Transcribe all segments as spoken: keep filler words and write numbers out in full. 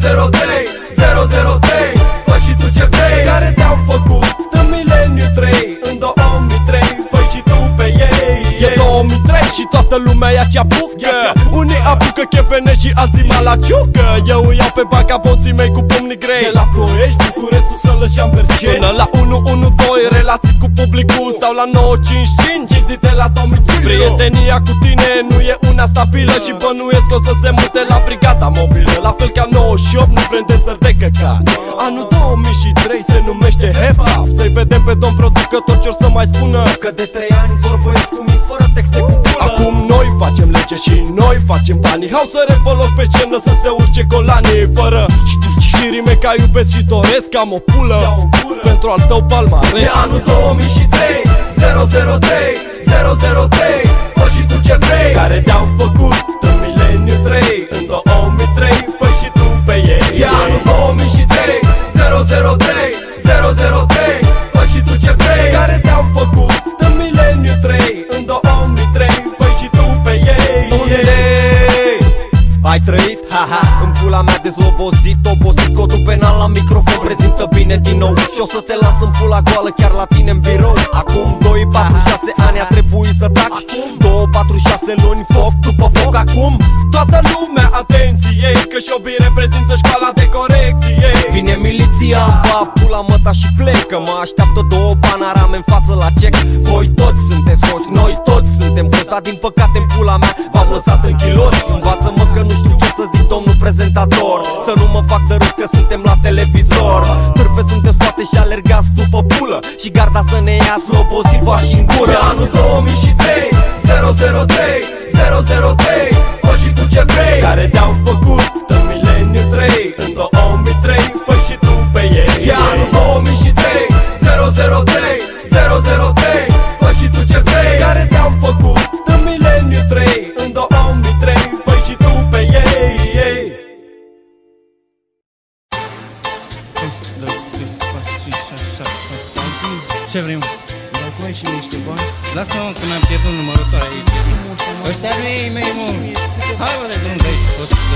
zero trei, zero zero trei, fă și tu ce vrei. Care te-au făcut în mileniu trei, în două mii trei, fă și tu pe ei. E două mii trei și toată lumea ia ce apucă. Unii apucă chefene și alții malaciucă. Eu îi iau pe vagabonții mei cu pumnii grei. De la Ploiești, București, Suslă și Ambergeni, până la unu unu doi, relații cu publicul. Sau la nouă cinci cinci, vizite la domiciliu. prietenia cu tine nu e una stabilă și bănuiesc că o să se mute la brigada mobilă. La fel ca nouăzeci și opt, nu vrem de sări de căcat. Anul două mii trei se numește hip-hop. Să-i vedem pe domn producător ce-or să mai spună, că de trei ani vorbesc cu minți fără texte cu pulă. acum noi facem lege și noi facem banii. Hau să refoloc pe scenă să se urce golanii. Fără și rime ca iubesc și doresc, am o pulă pentru al tău palmares. E anul două mii trei, zero zero trei, zero zero trei, fă și tu ce vrei. Care te-au făcut în mileniu trei, în două mii trei, fă și tu pe ei. E anul două mii trei, zero zero trei, zero zero trei, fă și tu ce vrei. Care te-au făcut în mileniu trei, în două mii trei, fă și tu pe ei. Unde ai trăit? Haha, în pula mea dezlobozit, obosit, codul penal la microfon prezintă bine din nou. Și o să te las în pula goală chiar la tine în birou. Acum doi, patru, șase ani a trebuit să tac. Două, patru, șase luni, foc după foc. Acum toată lumea atenție, că Șobi reprezintă școala de corecție. Vine miliția, ba pula măta și plecă. Mă așteaptă două panorame în față la check. Voi toți sunteți hoți, noi toți suntem hoți, dar din păcate în pula mea v-am lăsat în chiloți. Învață-mă că nu știu ce să zic, domnul prezentator, să nu mă fac de râs că suntem la televizor. Târfe sunteți toate și alergați după pulă și garda să ne ia slobosit va și în gură. E anul două mii trei, zero zero trei, zero zero trei, fă și tu ce vrei. Care te-au făcut în mileniu trei, în două mii trei, fă și tu pe ei. E anul două mii trei, zero zero trei, zero zero trei, fă și tu ce vrei. Care te-au făcut în mileniu trei, în două mii trei, fă și tu pe ei. Ce vrem? Dacă ai și niște bani, Lasă-mă că mi-am pierdut numărătoare aici. Ăștia nu e ei mei, mă. Hai, bă, de drum de aici. o sută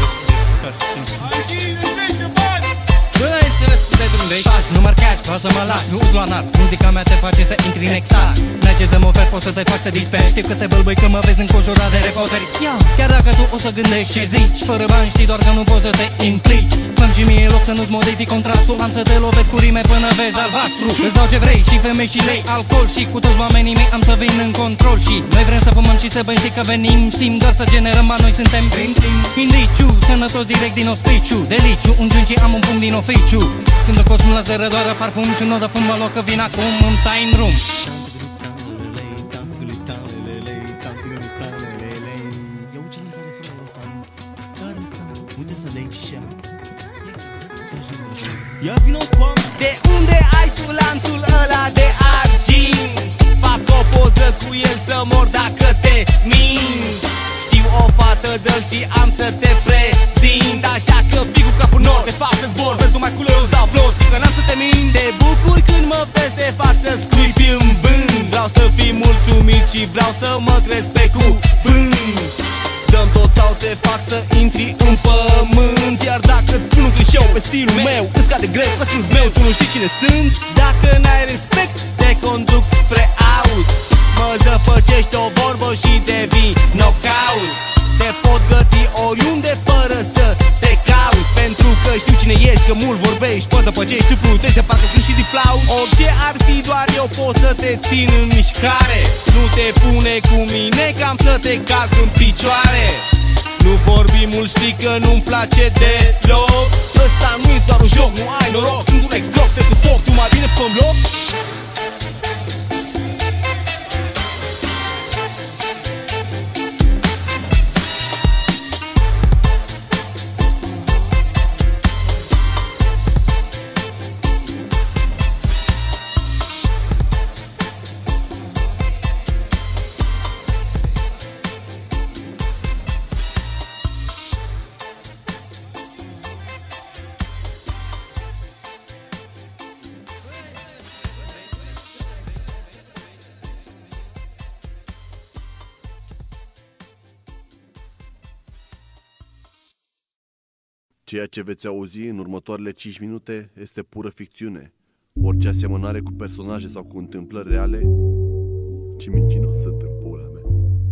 bani! Bă, n-ai înțeles să dai drum de aici. Număr cash, vreau să mă lași, nu uzi la nas. Muzica mea te face să intri în extaz. N-ai ce să-mi oferi, pot să te fac să disperi. Știu că te bâlbâi când mă vezi înconjurat de reporteri. Chiar dacă tu o să gândești și zici, fără bani știi doar că nu poți să te implici. Fă-mi și mie loc să nu-ți modific contrastul. Am să te lovesc cu rime până vezi albastru. Îți dau ce vrei, și femei și lei, alcool. Și cu toți oamenii mei am să vin în control. Și noi vrem să fumăm și să bem, știi că venim. Știm doar să generăm, ba noi suntem prim prim indiciu, sănătos direct din ospiciu. Deliciu, un gen și am un punct din oficiu. Sunt de cosmul de rădoară parfum și nu de fum, mă loc că vin acum, îmi stai în drum. ia vino cu am. De unde ai tu lanțul ăla de argint? Fac o poză cu el să mor dacă te mint. Știu o fată, dă-l și am să te prezint. Așa că fii cu capul nord, de fapt să zbor. Vezi numai culori, îți dau flow, știi că n-am să te mint. Te bucur când mă vezi, te fac să scuipi în vânt. Vreau să fii mulțumit și vreau să mă crezi pe cuvânt. Dăm tot sau te fac să intri în pământ. Iar dacă-ți pun un clișeu pe stilul meu, îți cade greu că sunt meu, tu nu știi cine sunt. Dacă n-ai respect, te conduc spre aut. Mă zăpăcești o vorbă și devii knockout. Te pot găsi oriunde fără să te cauți. Pentru că știu cine ești, că mult vorbești, poți zăpăcești, tu plutești, te parcă sunt și diflau. Orice ar fi, doar eu pot să te țin în mișcare. Nu te pune cu mine că am să te calc în picioare. Nu vorbi mult, știi că nu-mi place deloc. Ăsta nu e doar un joc, nu ai noroc. Sunt un ex-drog, te sufoc, tu mai bine fă-mi loc. Ceea ce veți auzi în următoarele cinci minute este pură ficțiune. Orice asemănare cu personaje sau cu întâmplări reale, ce mincinos sunt în pula mea.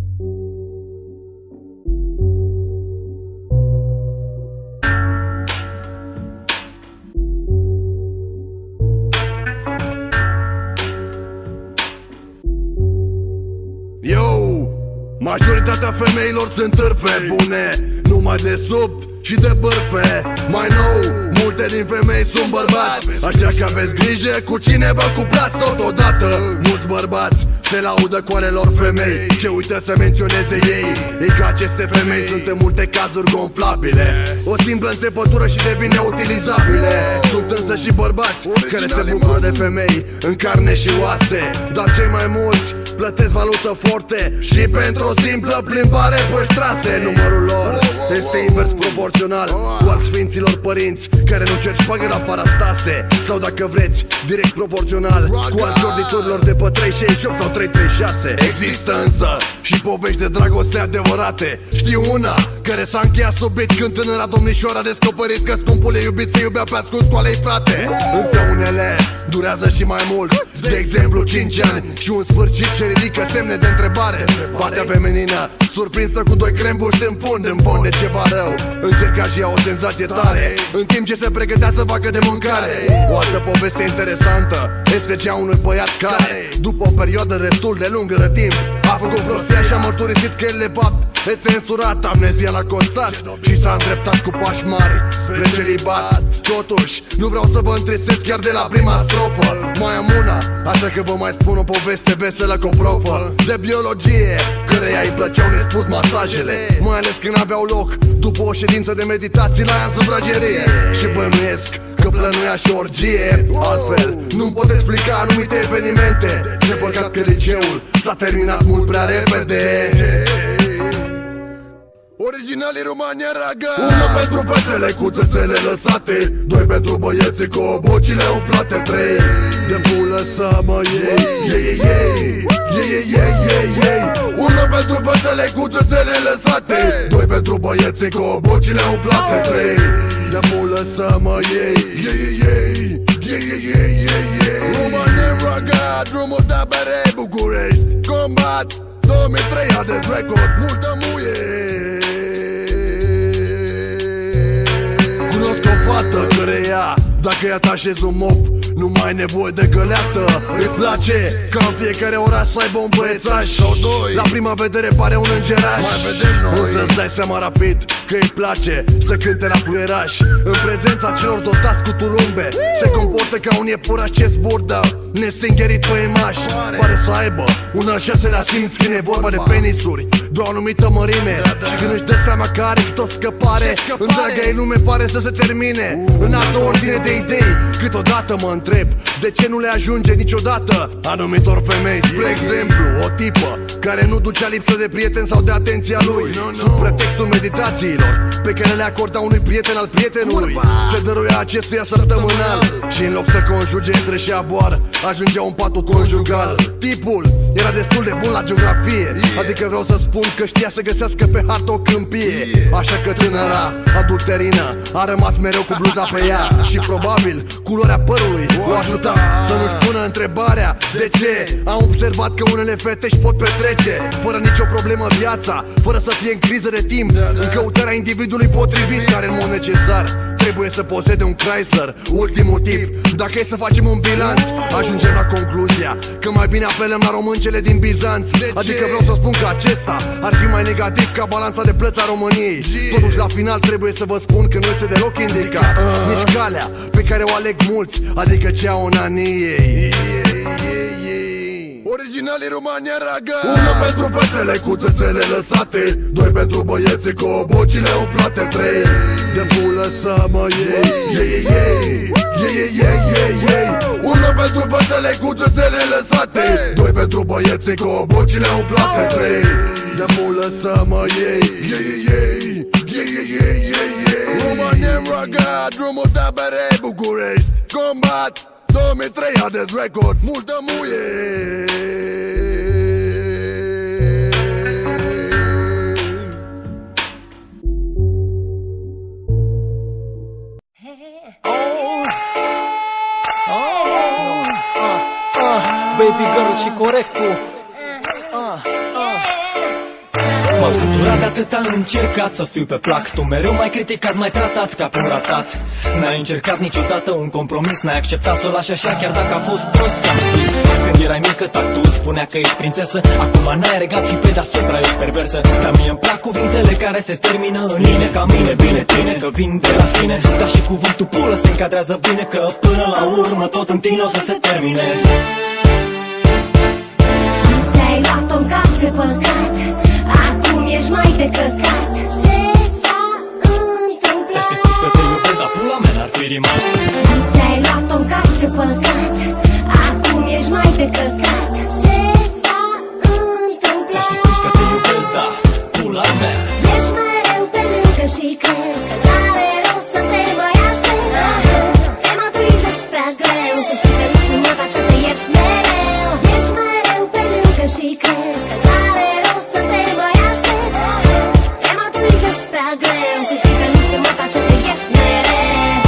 Yo! Majoritatea femeilor sunt târfe bune, numai de sub și de bârfe. Mai nou, multe din femei sunt bărbați, așa că aveți grijă cu cine vă cuplați totodată. Mulți bărbați se laudă cu ale lor femei, ce uită să menționeze ei e că aceste femei sunt în multe cazuri gonflabile, o simplă înțepătură și devine utilizabile. Sunt însă și bărbați care se bucură de femei în carne și oase, dar cei mai mulți plătesc valută forte și pentru o simplă plimbare pe strase. Numărul lor este invers proporțional cu al sfinților părinți care nu cer șpagă la parastase, sau dacă vreți, direct proporțional cu al ciorditurilor de pe trei șaizeci și opt sau trei trei șase. Există însă și povești de dragoste adevărate. Știu una care s-a încheiat sub beat când tânăra domnișoara a descoperit că scumpul ei iubit se iubea pe ascuns cu alei frate. Însă unele durează și mai mult, de exemplu cinci ani și un sfârșit ce ridică semne de întrebare. Partea feminină surprinsă cu doi crembuși în fund, în fond de ceva rău, încerca și ea o senzație tare în timp ce se pregătea să facă de mâncare. O altă poveste interesantă este cea unui băiat care, după o perioadă destul de lungă de timp, a făcut prostia și a mărturisit că el de fapt este însurat. Amnezia l-a costat și s-a îndreptat cu pași mari spre celibat. Totuși, nu vreau să vă întristez chiar de la prima strofă, mai am una, așa că vă mai spun o poveste veselă cu o profă de biologie căreia îi plăceau nespus masajele, mai ales când aveau loc după o ședință de meditații la ea în sufragerie. Și bănuiesc că plănuia și orgie, altfel nu-mi pot explica anumite evenimente. Ce păcat că liceul s-a terminat mult prea repede. Originalii România Raga. Unul pentru fetele cu țățele lăsate, doi pentru băieții cu bocile umflate, trei de pulă să mă iei, iei, iei, iei, iei, iei, iei. Unul pentru fetele cu țățele lăsate, doi pentru băieții cu bocile umflate, trei de pulă să mă iei, iei, iei, iei, iei, iei, iei, iei. România Raga, drumul de bere, București, Combat două mii trei, Hades Record, multă muie. Cunosc o fată căreia, dacă îi atașezi un mop, nu mai ai nevoie de găleată. Îi place ca în fiecare oraș să aibă un băiețaș sau doi. La prima vedere pare un îngeraș, însă îți dai seama rapid că îi place să cânte la fluieraș. În prezența celor dotați cu tulumbe, se comportă ca un iepuraș ce zburdă nestingerit pe imaș. Pare să aibă un al șaselea simț când e vorba de penisuri de o anumită mărime. Și când își dă seama că are cât o scăpare, întreaga ei lume pare să se termine în altă ordine de idei. Câteodată mă întreb de ce nu le ajunge niciodată anumitor femei. Spre exemplu, o tipă care nu ducea lipsă de prieten sau de atenția lui, sub pretextul meditațiilor pe care le acorda unui prieten al prietenului, se dăruia acestuia săptămânal și în loc să conjuge între și avoar, ajungea un patul conjugal. Tipul era destul de bun la geografie, adică vreau să spun că știa să găsească pe hartă o câmpie. Așa că tânăra adulterină a rămas mereu cu bluza pe ea și probabil culoarea părului o ajuta să nu-și pună întrebarea de ce. Am observat că unele fete își pot petrece fără nicio problemă viața, fără să fie în criză de timp, în căutarea individului potrivit, care în mod necesar trebuie să posede un Chrysler ultimul tip. Dacă e să facem un bilanț, ajungem la concluzia că mai bine apelăm la româncele din Bizanț. Adică vreau să spun că acesta ar fi mai negativ ca balanța de plăți a României. Totuși la final trebuie să vă spun că nu este deloc indicat nici calea pe care o aleg mulți, adică cea onaniei. Originalii România Raga. Unul pentru fetele cu țățele lăsate, doi pentru băieții cu bocile umflate, trei de pulă să mă iei, iei, iei, iei, iei, iei, iei. Unul pentru fetele cu țățele lăsate, doi pentru băieții cu bocile umflate, trei de pulă să mă iei, iei, iei, iei, iei, iei, iei, iei. România Raga, drumul de bere, București, Combat două mii trei, Hades Record, multă muie. Baby Girl și Corectul. ah, ah. M-am săturat de atâta, am încercat să fiu pe plac. Tu mereu m-ai criticat, m-ai tratat ca pe un ratat. N-ai încercat niciodată un compromis, n-ai acceptat să o lași așa, chiar dacă a fost prost ce-am zis. Când erai mică, tactul spunea că ești prințesă. Acum n-ai regat și pe deasupra ești perversă. Dar mie îmi plac cuvintele care se termină în mine. Ca mine, bine tine, că vin de la sine. Dar și cuvântul pulă se încadrează bine, că până la urmă tot în tine o să se termine. Ți-ai luat-o în cap, ce păcat. Acum ești mai de căcat. Ce s-a întâmplat? Ți-aș fi spus că te iubesc, dar pula mea n-ar fi rimat. Ți-ai luat-o în cap, ce păcat. Acum ești mai de căcat. Ce s-a întâmplat? Ți-aș fi spus că te iubesc, dar pula mea. Ești mereu pe lângă și cred că n-are rost să te mai aștept. Te maturizezi prea greu, să știi că nu sunt gata să te iert mereu. Ești mereu pe lângă și cred că n-are rost să te mai aștept. Te maturizezi prea greu, să știi că nu sunt gata să te iert mereu.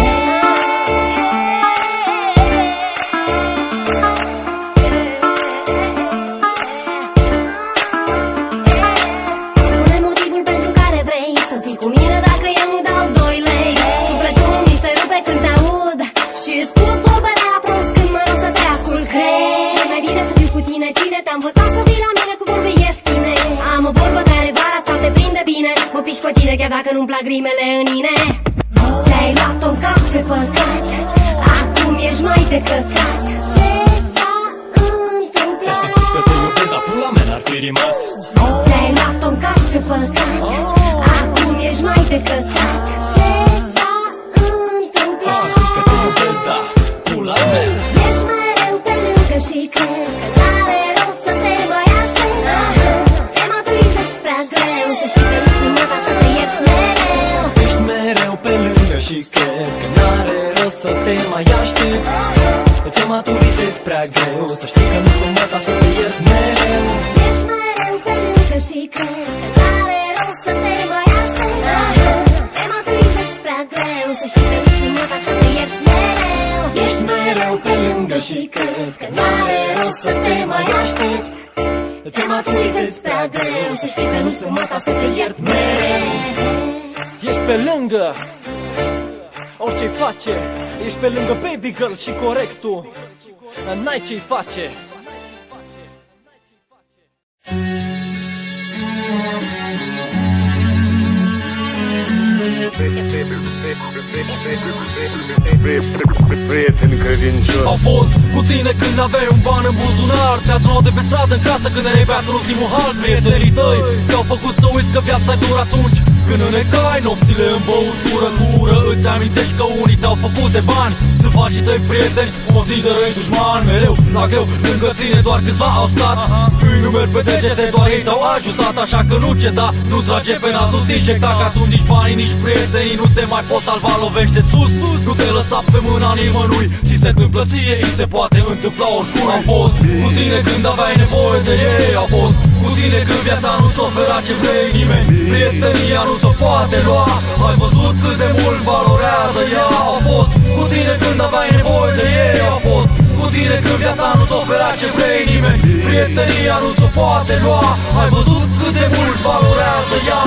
Spune motivul pentru care vrei să fii cu mine dacă eu nu dau doi lei. Sufletul mi se rupe când te aud și îți spun vorbele prost când mă rog să te ascult. Cred, e mai bine să fiu cu tine. Cine te-a învățat să vii la mine cu vorbe ieftine? Am o vorbă care vara asta te prinde bine. Mă piși pe tine chiar dacă nu-mi plac rimele în ine. Ți-ai luat-o în cap, ce păcat. Acum ești mai de căcat. Ce s-a întâmplat? Ți-aș fi spus că te iubesc, dar pula mea n-ar fi rimat. Ți-ai luat-o în cap, ce păcat. Acum ești mai de căcat. Ce s-a întâmplat? Ți-aș fi spus că te iubesc, dar pula mea. Ești mereu pe lângă și cred că n-are rost să te mai aștept. Te maturizezi prea greu, să știi că nu sunt gata să te iert mereu. Ești mereu pe lângă și cred că n-are rost să te mai aștept. Te maturizezi prea greu, să știi că nu sunt gata să te iert mereu. Ești mereu pe lângă și cred că n-are rost să te mai aștept. Te maturizezi prea greu, să știi că nu sunt gata să te iert mereu. Ești mereu pe lângă și cred că n-are rost să te mai aștept. Te maturizezi prea greu, să știi că nu sunt gata să te iert mereu. Ești pe lângă orice-i face. Ești pe lângă Baby Girl și Corectul. N-ai ce-i face. Prieteni credincioși. Au fost cu tine când aveai un ban în buzunar. Te adunau de pe stradă în casă când erai beat în ultimul hal. Prietenii tăi te-au făcut să uiți că viața e dură atunci când înnecai nopțile în băutură cu ură. Îți amintești că unii te-au făcut de bani. Sunt facii tăi prieteni, consideră-i dușman. Mereu la greu, lângă tine doar câțiva au stat. Îi numeri pe degete, doar ei te-au ajutat. Așa că nu ceda, nu trage pe nas, nu-ți injecta. Că atunci nici banii, nici prietenii nu te mai pot salva. Lovește sus, sus, nu te lăsa pe mâna nimănui. Ți se întâmplă ție, îi se poate întâmpla oricum. Am fost cu tine când aveai nevoie de ei. Au fost cu tine când viața nu-ți ofera ce vrei. Nimeni prietenia nu ți-o poate lua. Ai văzut cât de mult valorează ea. Au fost cu tine când aveai nevoie de ei. Au fost cu tine când viața nu-ți ofera ce vrei. Nimeni prietenia nu ți-o poate lua. Ai văzut cât de mult valorează ea.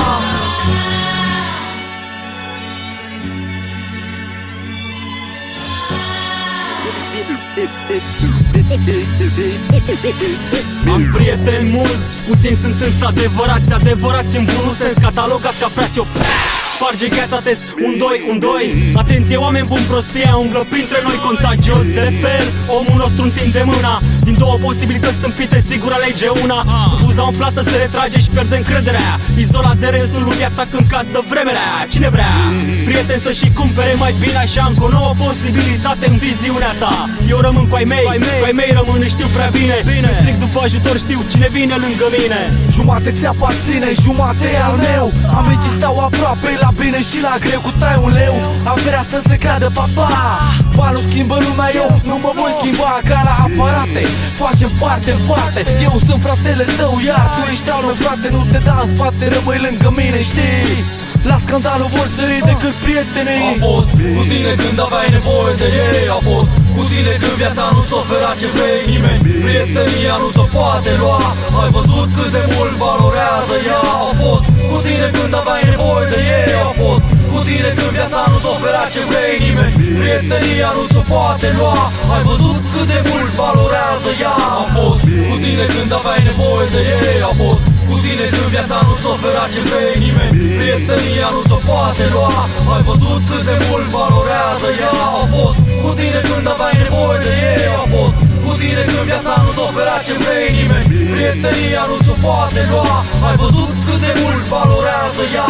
Am prieteni mulți, puțini sunt însă adevărați. Adevărați în bunul sens, catalogați ca frați-o. Sparge gheața, test, un, doi, un, doi. Atenție oameni buni, prostia umblă printre noi. Contagios de fel, omul nostru întinde mâna. Din două posibilități stâmpite, sigur alege una. Cu buza umflată se retrage și pierde încrederea. Izolat de restul lumii, atac în caz de vremerea. Cine vrea prieten să-și cumpere mai bine, așa încă o nouă posibilitate în viziunea ta. Eu rămân cu ai mei, cu ai mei rămân, știu prea bine. Bine, stric după ajutor, știu cine vine lângă mine. Jumate ți aparține, jumate e al meu. Amicii stau aproape, la bine și la greu. Cu tai un leu, averea stă să cadă papa. Banul schimbă lumea, eu nu mă voi schimba. Ca la aparate, facem parte în parte. Eu sunt fratele tău, iar tu ești al meu frate. Nu te da în spate, rămâi lângă mine, știi? La scandalul vor sări decât prietenii. Au fost cu tine când aveai nevoie de ei. Au fost cu tine când viața nu-ți oferă ce vrei nimeni. Prietenia nu ți-o poate lua. Ai văzut cât de mult valorează ea. Au fost cu tine când aveai nevoie de ei. Au fost cu tine când viața nu-ți oferă ce vrei nimeni. Prietenia nu ți-o poate lua. Ai văzut cât de mult valorează ea. Au fost cu tine când aveai nevoie de ei. Au fost cu tine când viața nu-ți oferă ce vrei nimeni. Prietenia nu ți-o poate lua. Ai văzut cât de mult valorează ea. Au fost cu tine când aveai nevoie de ei. Au fost cu tine când viața nu-ți oferă ce vrei nimeni. Prietenia nu ți-o poate lua. Ai văzut cât de mult valorează ea.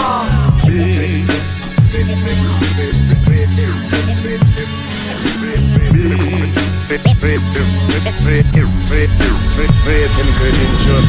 Prieten credincios.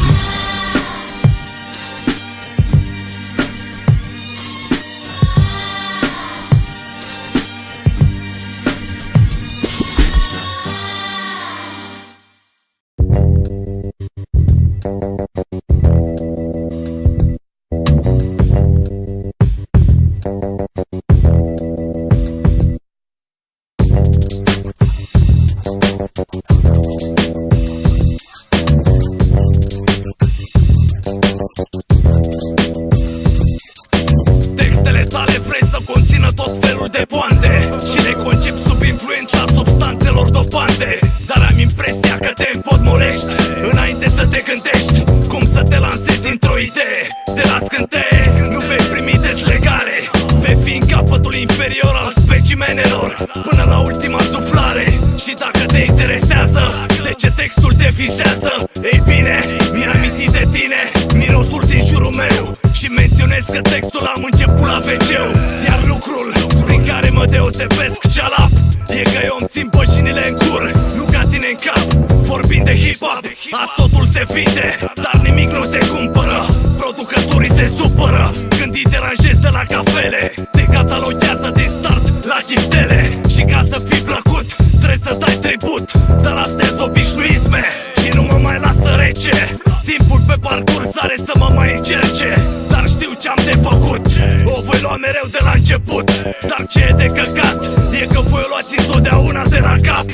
Textele tale vrei să conțină tot felul de poante și le concep sub influența substanțelor dopante. Dar am impresia că te împotmolești înainte să te gândești cum să te lansezi într-o idee. De la scânteie nu vei primi deslegare. Vei fi în capătul inferior al specimenelor până la ultima suflare. Și dacă te interesează de ce textul te visează, ei bine, mi-am amintit de tine mirosul din jurul meu și menționez că textul am început la ve ce-ul. Iar lucrul prin care mă deosebesc cealap e că eu îmi țin bășinile în cur, nu ca tine în cap. Vorbind de hip-hop, azi totul se vinde, dar nimic nu se cumpără. Producătorii se supără când îi deranjezi de la cafele. Te cataloghează din start la chiftele și ca să fii plăcut trebuie să dai tribut. Dar astea-s obișnuisme și nu mă mai lasă rece. Timpul pe parcurs are să mă mai încerce, dar știu ce-am de făcut. O voi lua mereu de la început. Dar ce e de căcat e că voi o luați întotdeauna de la cap.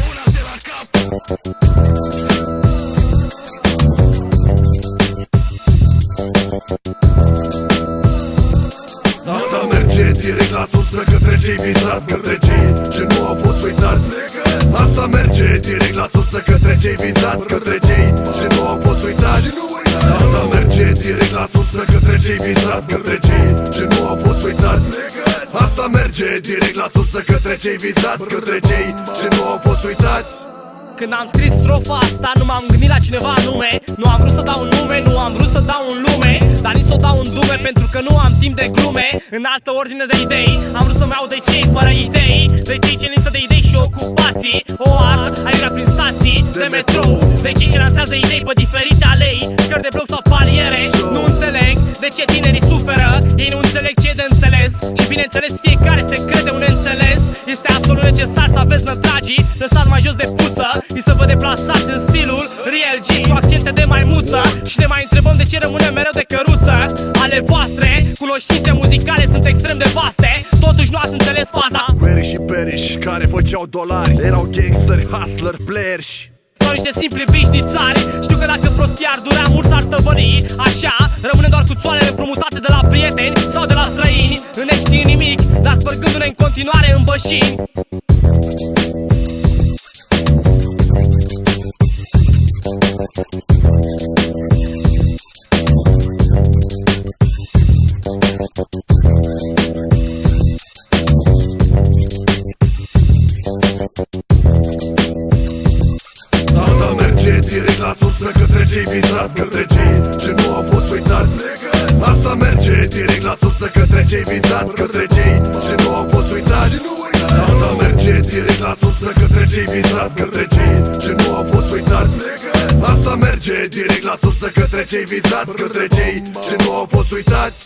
Asta merge direct la sus, către cei vizați, către cei ce nu au fost uitați. Asta merge direct la sus, către cei vizați, către cei ce nu au fost uitați. Asta merge direct la sus, către cei vizați, către cei ce nu au fost uitați. Asta merge direct la sus, către cei vizați, către cei ce nu au fost uitați. Când am scris strofa asta nu m-am gândit la cineva anume. Nu am vrut să dau un nume, nu am vrut să dau un lume, dar nici să o dau în dume pentru că nu am timp de glume. În altă ordine de idei am vrut să-mi iau de cei fără idei, de cei ce lipsă de idei și ocupații. O art aiurea prin stații de metrou, de cei ce lansează idei pe diferite alei, scări de bloc sau paliere. Nu înțeleg de ce tinerii suferă, ei nu înțeleg ce e de înțeles. Și bineînțeles fiecare se crede un înțeles. Este absolut necesar să aveți nădragii lăsați mai jos de puță, și să vă deplasați în stilul real G cu accente de maimuță. Și ne mai întrebăm de ce rămânem mereu de căruță. Ale voastre cunoștințe muzicale sunt extrem de vaste, totuși nu ați înțeles faza. Query și Perish care făceau dolari erau gangsteri, hustler, players. Sau niște simpli bișnițari. Știu că dacă prostia ar durea mult s-ar tăvări. Așa rămânem doar cu țoalele împrumutate de la prieteni sau de la străini, în neștii nimic, dar spărgându-ne în continuare în bășini. Asta merge direct la sus, către cei vizați, către cei ce nu au fost uitați. Asta merge direct la sus, către cei vizați, către cei ce nu au fost uitați. Asta merge direct la sus, către cei vizați, către cei ce nu au fost uitați. Asta merge direct la sus, către cei vizați, către cei ce nu au fost uitați.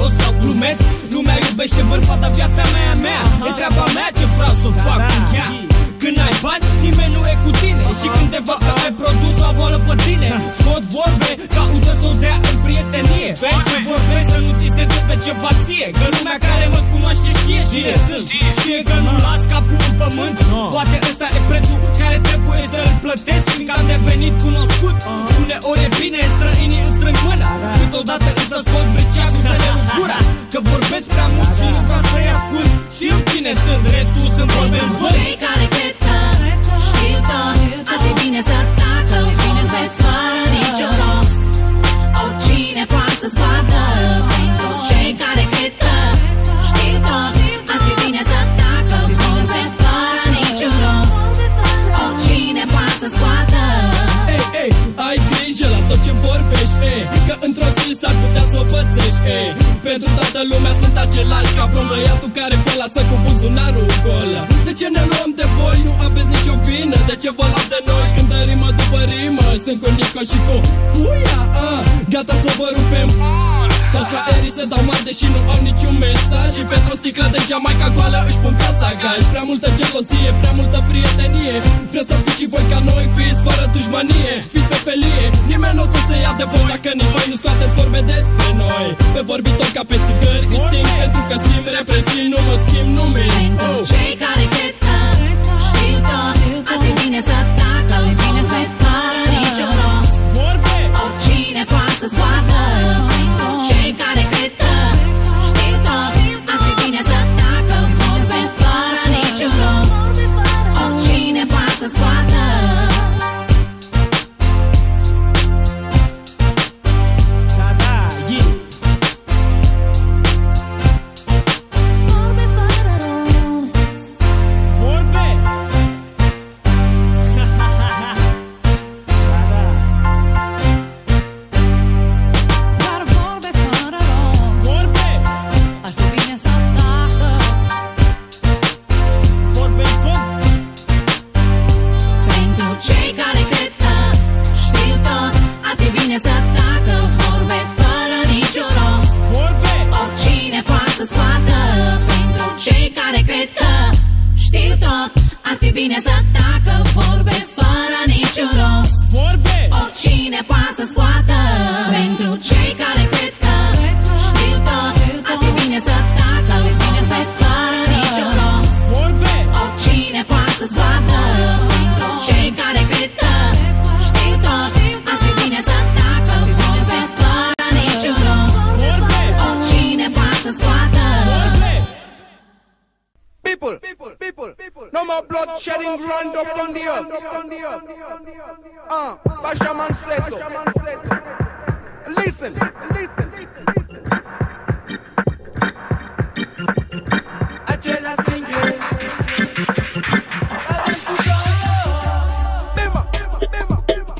serios sau glumesc. Lumea iubește bărfata, viața mea e a mea. E treaba mea ce vreau să fac cu ea. Când ai bani, nimeni nu e cu tine. Și când te văd că ai produs o boală pe tine, scot vorbe, caută să o dea în prietenie. Vezi ce vorbesc, să nu ți se dupe ceva ție. Că lumea care mă cunoaște știe cine sunt. Știe că nu las capul în pământ. Poate ăsta e prețul care trebuie să-l plătesc, fiindcă am devenit cunoscut. Uneori e bine, străinii îți strâng mâna, câteodată însă scot briceagul să le rup gura. Că vorbesc prea mult și nu vreau să-i ascult. Știu cine sunt, restul sunt vorbe în vânt. Cei care cred că știu tot, ar fi bine să tacă, bine să-i fără niciun rost. Oricine poate să scoată. Pentru cei care cred că știu tot, ar fi bine să tacă, bine să-i fără niciun rost. Oricine poate să scoată. Ei, ei, ai grijă la tot ce vorbești, ei, că într-o zi s-ar putea să o pățești, ei. Pentru toată lumea sunt același ca prom băiatul care vă lasă cu buzunarul gol. De ce ne luăm de voi? Nu aveți nicio vină. De ce vă luați de noi când dă rimă după rimă? Sunt cu Nico și cu Uia, a, gata să vă rupem. Toți fraierii se dau mari deși nu au niciun mesaj. Și pentru o sticlă de Jamaica goală își pun viața gaj. Prea multă gelozie, prea multă prietenie. Vreți să fiți și voi ca noi, fiți fără dușmanie, fiți pe felie. Nimeni nu o să se ia de voi dacă nici voi nu scoateți vorbe despre noi. Pe vorbitori ca pe țigări îi sting, pentru că simt, reprezint, nu mă schimb numele. Pentru cei care cred că știu tot, ar fi bine să tacă, bine să-i fără niciun rost. Oricine poate să scoată. Pentru cei care cred că știu tot, ar fi bine să tacă, bine să-i fără niciun rost. Oricine poate să scoată. Bine să tacă, vorbe fără niciun rost. Vorbe! Oricine poate să scoată. Pentru cei care cred că știu tot, ar fi bine să tacă, bine să-i fără niciun rost. Vorbe! Oricine poate să scoată. Pentru cei care cred că știu tot, ar fi bine să tacă, bine să-i fără niciun rost. Vorbe! Oricine poate să scoată. People, people, people, people. No more blood shedding ground up on the earth. Ah, uh, Bashaman says so. Listen, listen, Acela singe. Bima, bima, bima.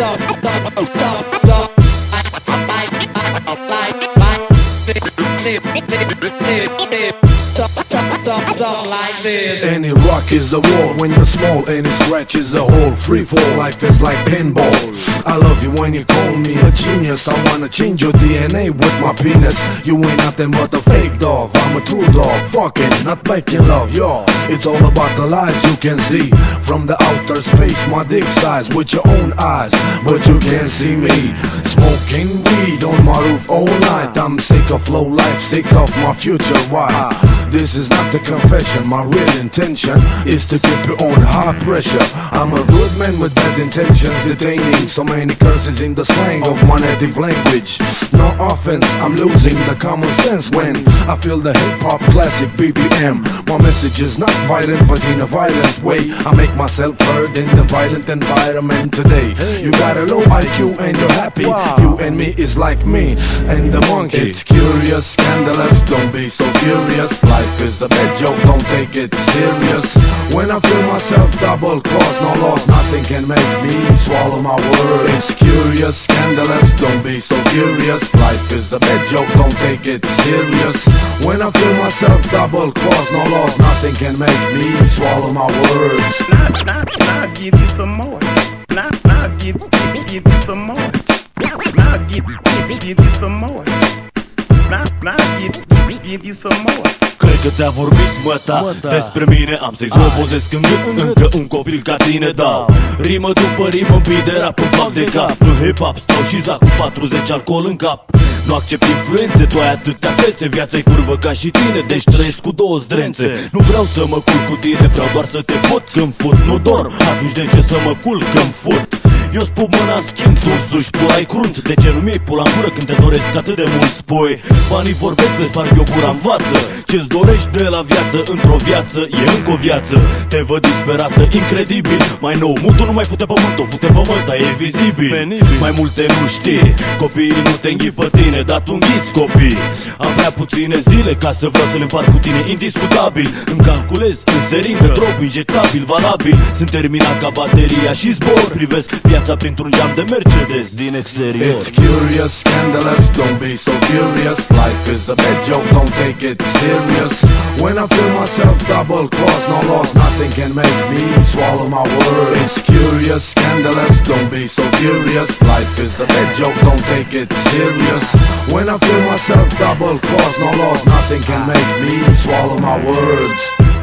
Any rock is a wall when you're small, any scratch is a hole. Free fall, life is like pinball. I love you when you call me a genius. I wanna change your D N A with my penis. You ain't nothing but a fake dog, I'm a true dog. Fucking, not making love, yo. It's all about the lies you can see from the outer space, my dick size with your own eyes, but you can't see me smoking weed on my roof all night. I'm sick of low life, sick of my future wife. This is not the confession, my real intention is to keep you on high pressure. I'm a good man with bad intentions, detaining so many curses in the slang of my native language. No offense, I'm losing the common sense when I feel the hip-hop classic B B M. My message is not violent, but in a violent way. I make myself heard in the violent environment today. You got a low I Q and you're happy. You and me is like me and the monkey. It's curious, scandalous, don't be so furious. Life is a bad joke, don't take it serious. When I feel myself double cross, no loss, nothing can make me swallow my word. It's curious, scandalous, don't be so furious. Life is a bad joke, don't take it serious. When I feel myself double cross, no loss, nothing can make me swallow my words. Now, now, now I'll give you some more. Now, now I'll give, give, give you some more. Now I'll give, give, give you some more. Now, now I'll give, give, give you some more. Cred că ți-a vorbit măta despre mine. Am să-i zlobozesc în gând încă un copil ca tine. Dau rimă după rimă, beat de rap, îmi fac de cap. În hip-hop stau și zac cu patruzeci alcool în cap. Nu accept influențe, tu ai atâtea fețe. Viața-i curvă ca și tine, deci trăiesc cu două zdrențe. Nu vreau să mă culc cu tine, vreau doar să te fut. Când fut, nu dorm, atunci de ce să mă culc când fut? Eu spun mâna schimb, tu suși pula-i crunt. De ce nu mi-ai pula în gură când te doresc atât de mult? Spui, banii vorbesc, le sparg eu gura în față. Ce-ți dorești de la viață, într-o viață, e încă o viață. Te văd disperată, incredibil. Mai nou, mutul nu mai fute pământul, fute pământa, e vizibil. Mai multe nu știi, copiii nu te înghit pe tine, dar tu înghiți copii. Am prea puține zile ca să vreau să le împart cu tine, indiscutabil. Îmi calculez în seringă, drog injectabil, valabil. Sunt terminat ca bateria și zbor. Privesc viața printr-un geam de Mercedes din exterior. It's curious, scandalous, don't be so furious. Life is a bad joke, don't take it serious. When I feel myself double cross, no loss, nothing can make me swallow my word. It's curious, scandalous, don't be so furious. Life is a bad joke, don't take it serious. When I feel myself double cross, no loss, nothing can make me swallow my words.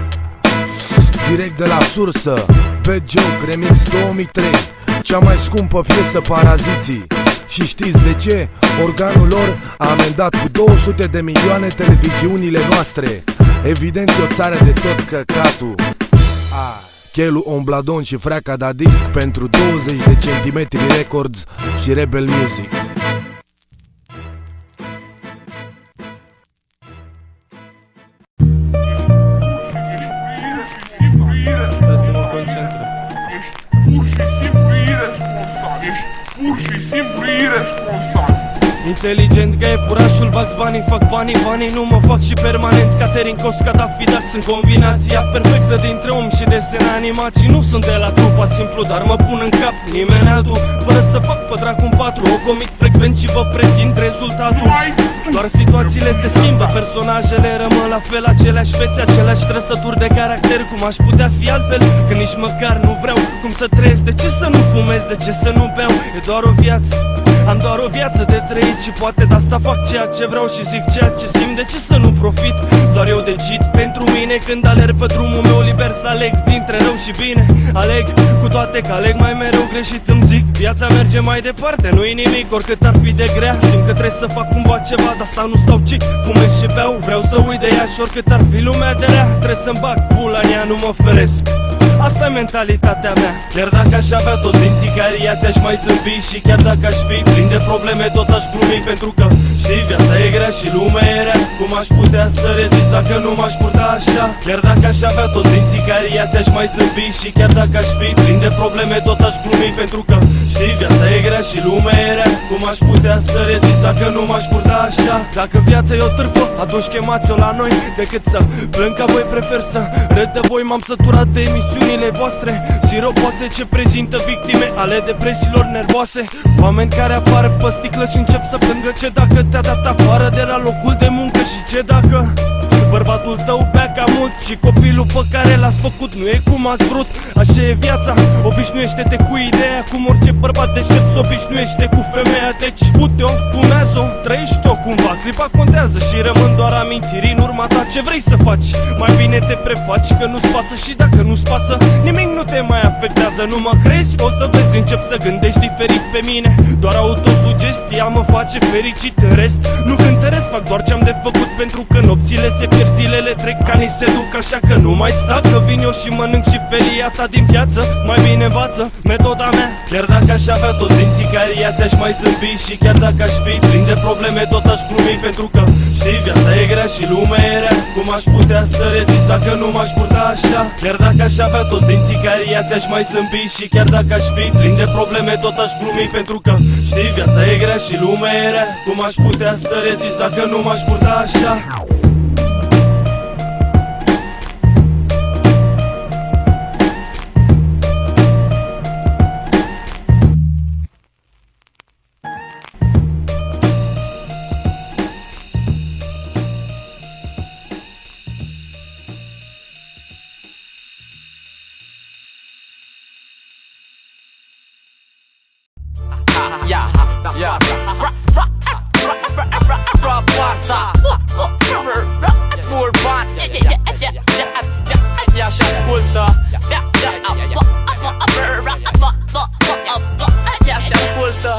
Direct de la sursă, Bad Joke Remix două mii trei. Cea mai scumpă piesă, Paraziții. Și știți de ce? Organul lor a amendat cu două sute de milioane televiziunile noastre. Evident e o țară de tot căcatul. Chelu Ombladon și Freaca da disc pentru douăzeci de centimetri Records și Rebel Music. Inteligent ca iepurașul Bugs Bunny, fac banii, banii nu mă fac și permanent. Catering Cos, Gaddafi, Dax, sunt combinația perfectă dintre om și desen animat. Și nu sunt de la trupa simplu, dar mă pun în cap nimeni altul. Fără să fac pe dracu în patru, o comit frecvent și vă prezint rezultatul. Doar situațiile se schimbă, personajele rămân la fel. Aceleași fețe, aceleași trăsături de caracter. Cum aș putea fi altfel, că nici măcar nu vreau. Cum să trăiesc, de ce să nu fumez, de ce să nu beau? E doar o viață, am doar o viață de trăit și poate de asta fac ceea ce vreau și zic ceea ce simt. De ce să nu profit? Doar eu decid pentru mine când alerg pe drumul meu liber să aleg dintre rău și bine. Aleg cu toate că aleg mai mereu greșit, îmi zic viața merge mai departe, nu-i nimic oricât ar fi de grea. Simt că trebuie să fac cumva ceva, de asta nu stau ci fumez și beau. Vreau să uit de ea și oricât ar fi lumea de rea, trebuie să-mi bag pula în ea, nu mă feresc. Asta e mentalitatea mea. Chiar dacă aș avea toți dinții cariați, aș mai zâmbi. Și chiar dacă aș fi plin de probleme, tot aș glumi. Pentru că știi, viața e grea și lumea e rea. Cum aș putea să rezist dacă nu m-aș purta așa? Chiar dacă aș avea toți dinții cariați, aș mai zâmbi. Și chiar dacă aș fi plin de probleme, tot aș glumi. Pentru că Știi, viața e grea și lumea e rea. Cum aș putea să rezist dacă nu m-aș purta așa? Dacă viața e o târfă, atunci chemați-o la noi. Decât să plâng ca voi, prefer să râd de voi. M-am săturat de emisiunile voastre siropoase ce prezintă victime ale depresiilor nervoase. Oameni care apar pe sticlă și încep să plângă. Ce dacă te-a dat afară de la locul de muncă? Și ce dacă bărbatul tău bea cam mult și copilul pe care l-ați făcut nu e cum ați vrut? Așa e viața, obișnuiește-te cu ideea, cum orice bărbat deștept se obișnuiește cu femeia. Deci fute-o, fumează-o, trăiește-o cumva. Clipa contează și rămân doar amintiri în urma ta. Ce vrei să faci? Mai bine te prefaci că nu-ți pasă. Și dacă nu-ți pasă, nimic nu te mai afectează. Nu mă crezi? O să vezi, încep să gândești diferit pe mine. Doar autosugestia mă face fericit. În rest, nu cântăresc, fac doar ce-am de făcut. Pentru că nopțile se pierd, zilele trec ca ni se duc. Așa că nu mai stau, că vin eu și mănânc și felia ta din viață. Mai bine învață metoda mea. Chiar dacă aș avea toți dinții care ea ți-aș mai zâmbi. Și chiar dacă aș fi plin de probleme, tot aș glumi. Pentru că știi, viața e grea și lumea e rea. Cum aș putea să rezist dacă nu m-aș purta așa? Chiar dacă aș avea toți dinții care ea ți-aș mai zâmbi. Și chiar dacă aș fi plin de probleme, tot aș glumi. Pentru că știi, viața e grea și lumea e rea. Cum aș putea să rezist dacă nu m-aș purta așa? Yeah, yeah, Urban, ia și ascultă, ia și ascultă.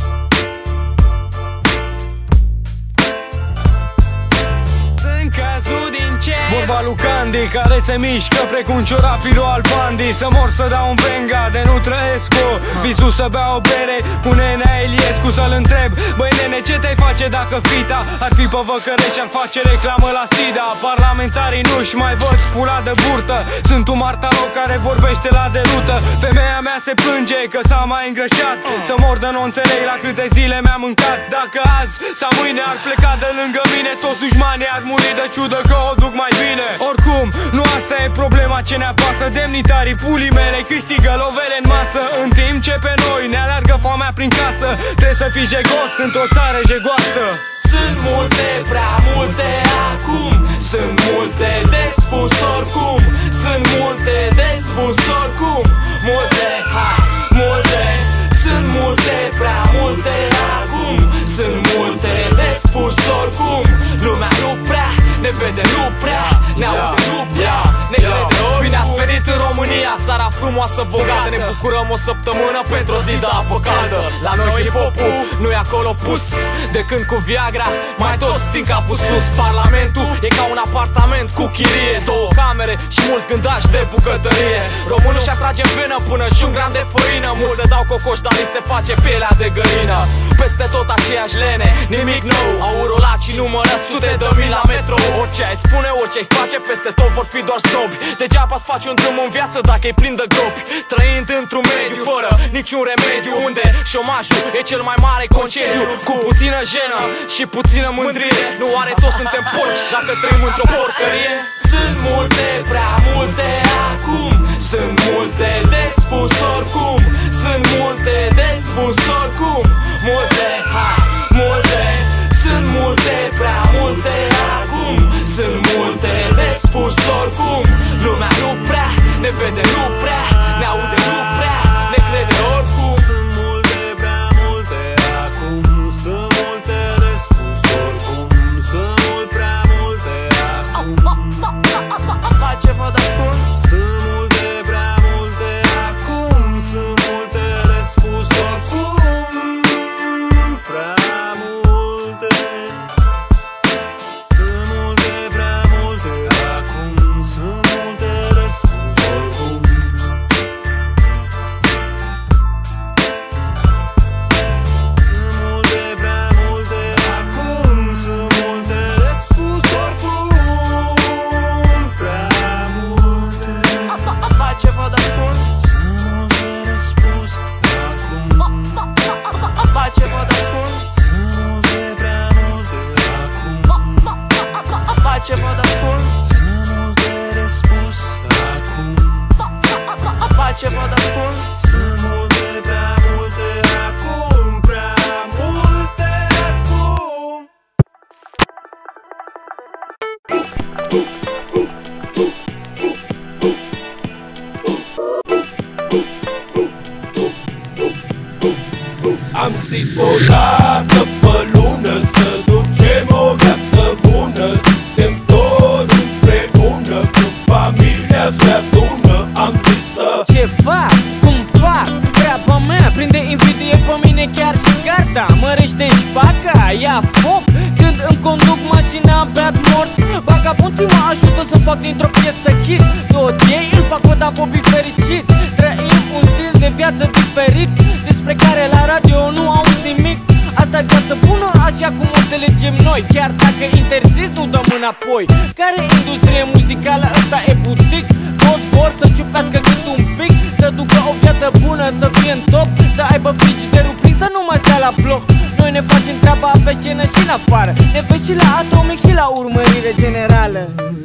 Vorba lui Candy, care se mișcă precum ciorapilul al Bandi. Să mor să dau un venga, de nu trăiesc cu visul să bea o bere cu nenea Eliescu. Să-l întreb, băi nene, ce te-ai face dacă fita ar fi pe văcăre și ar face reclamă la SIDA? Parlamentarii nu-și mai văd pula de burtă. Sunt un martaloc care vorbește la derută. Femeia mea se plânge că s-a mai îngrășat. Să mor de nu înțeleg la câte zile mi-am mâncat. Dacă azi sau mâine ar pleca de lângă mine, toți dușmanii ar muri de ciudă că o duc mai bine. Oricum, nu asta e problema ce ne apasă. Demnitarii pulii mele câștigă lovele în masă, în timp ce pe noi ne alergă foamea prin casă. Trebuie să fii jegos într-o țară jegoasă. Sunt multe, prea multe acum. Sunt multe de spus oricum. Sunt multe de spus oricum. Multe, ha, multe. Sunt multe, prea multe acum. Sunt multe de spus oricum. Lumea nu prea ne vede, nu prea ne aude, nu prea ne crede. Bine ați venit în România, țara frumoasă, bogată. Ne bucurăm o săptămână pentru o zi de apă caldă. La noi hip-hop-ul nu-i acolo pus. De când cu Viagra mai toți țin capul sus. Parlamentul e ca un apartament cu chirie, două camere și mulți gândași de bucătărie. Românul și atrage în venă până și un gram de făină. Mulți se dau cocoș, dar li se face pielea de găină. Peste tot aceeași lene, nimic nou. Au rulat și numără sute de mii la metro. Orice ai spune, orice ai face, peste tot vor fi doar snobi. Degeaba-ți faci un drum în viață dacă e plin de gropi. Trăind într-un mediu fără niciun remediu, unde șomajul e cel mai mare concediu. Cu puțină jenă și puțină mândrie. Nu oare toți suntem porci dacă trăim într-o porcărie? Sunt multe, prea multe acum. Sunt multe de spus oricum. Sunt multe de spus oricum. Multe, ha, multe. Sunt multe, prea multe acum. Sunt multe de spus oricum. Lumea nu prea ne vede, nu prea ne aude, nu prea ne crede oricum. Sunt multe, prea multe acum. Sunt multe de spus oricum. Sunt mult, prea multe acum. Ai ceva de ascuns? Sunt multe, prea multe acum. Sunt multe de spus oricum. Prea multe. ce văd ascuns. Sunt multe, prea multe acum, prea multe acum. Am zis odată pe lună să ducem o viață bună. Suntem toți împreună, cu familia se adună. Am zis să... Ce fac? Cum fac? Treaba mea prinde invidie pe mine chiar și garda. Mărește șpaca, ia foc când îmi conduc mașina beat mort. Vagabonții mă ajută să fac dintr-o piesă hit. Tot ei îl fac pe Dapopi fericit. Trăim un stil de viață diferit, despre care la radio nu auzi nimic. Asta-i viață bună, așa cum o înțelegem noi. Chiar dacă interzis, nu dăm înapoi. Care industrie muzicală, ăsta e butic. Toți vor să ciupească cât un pic, să ducă o viață bună, să fie în top, să aibă frigiderul plin, să nu mai stea la bloc. Noi ne facem treaba pe scenă și în afară, ne vezi și la Atomic și la urmărire generală.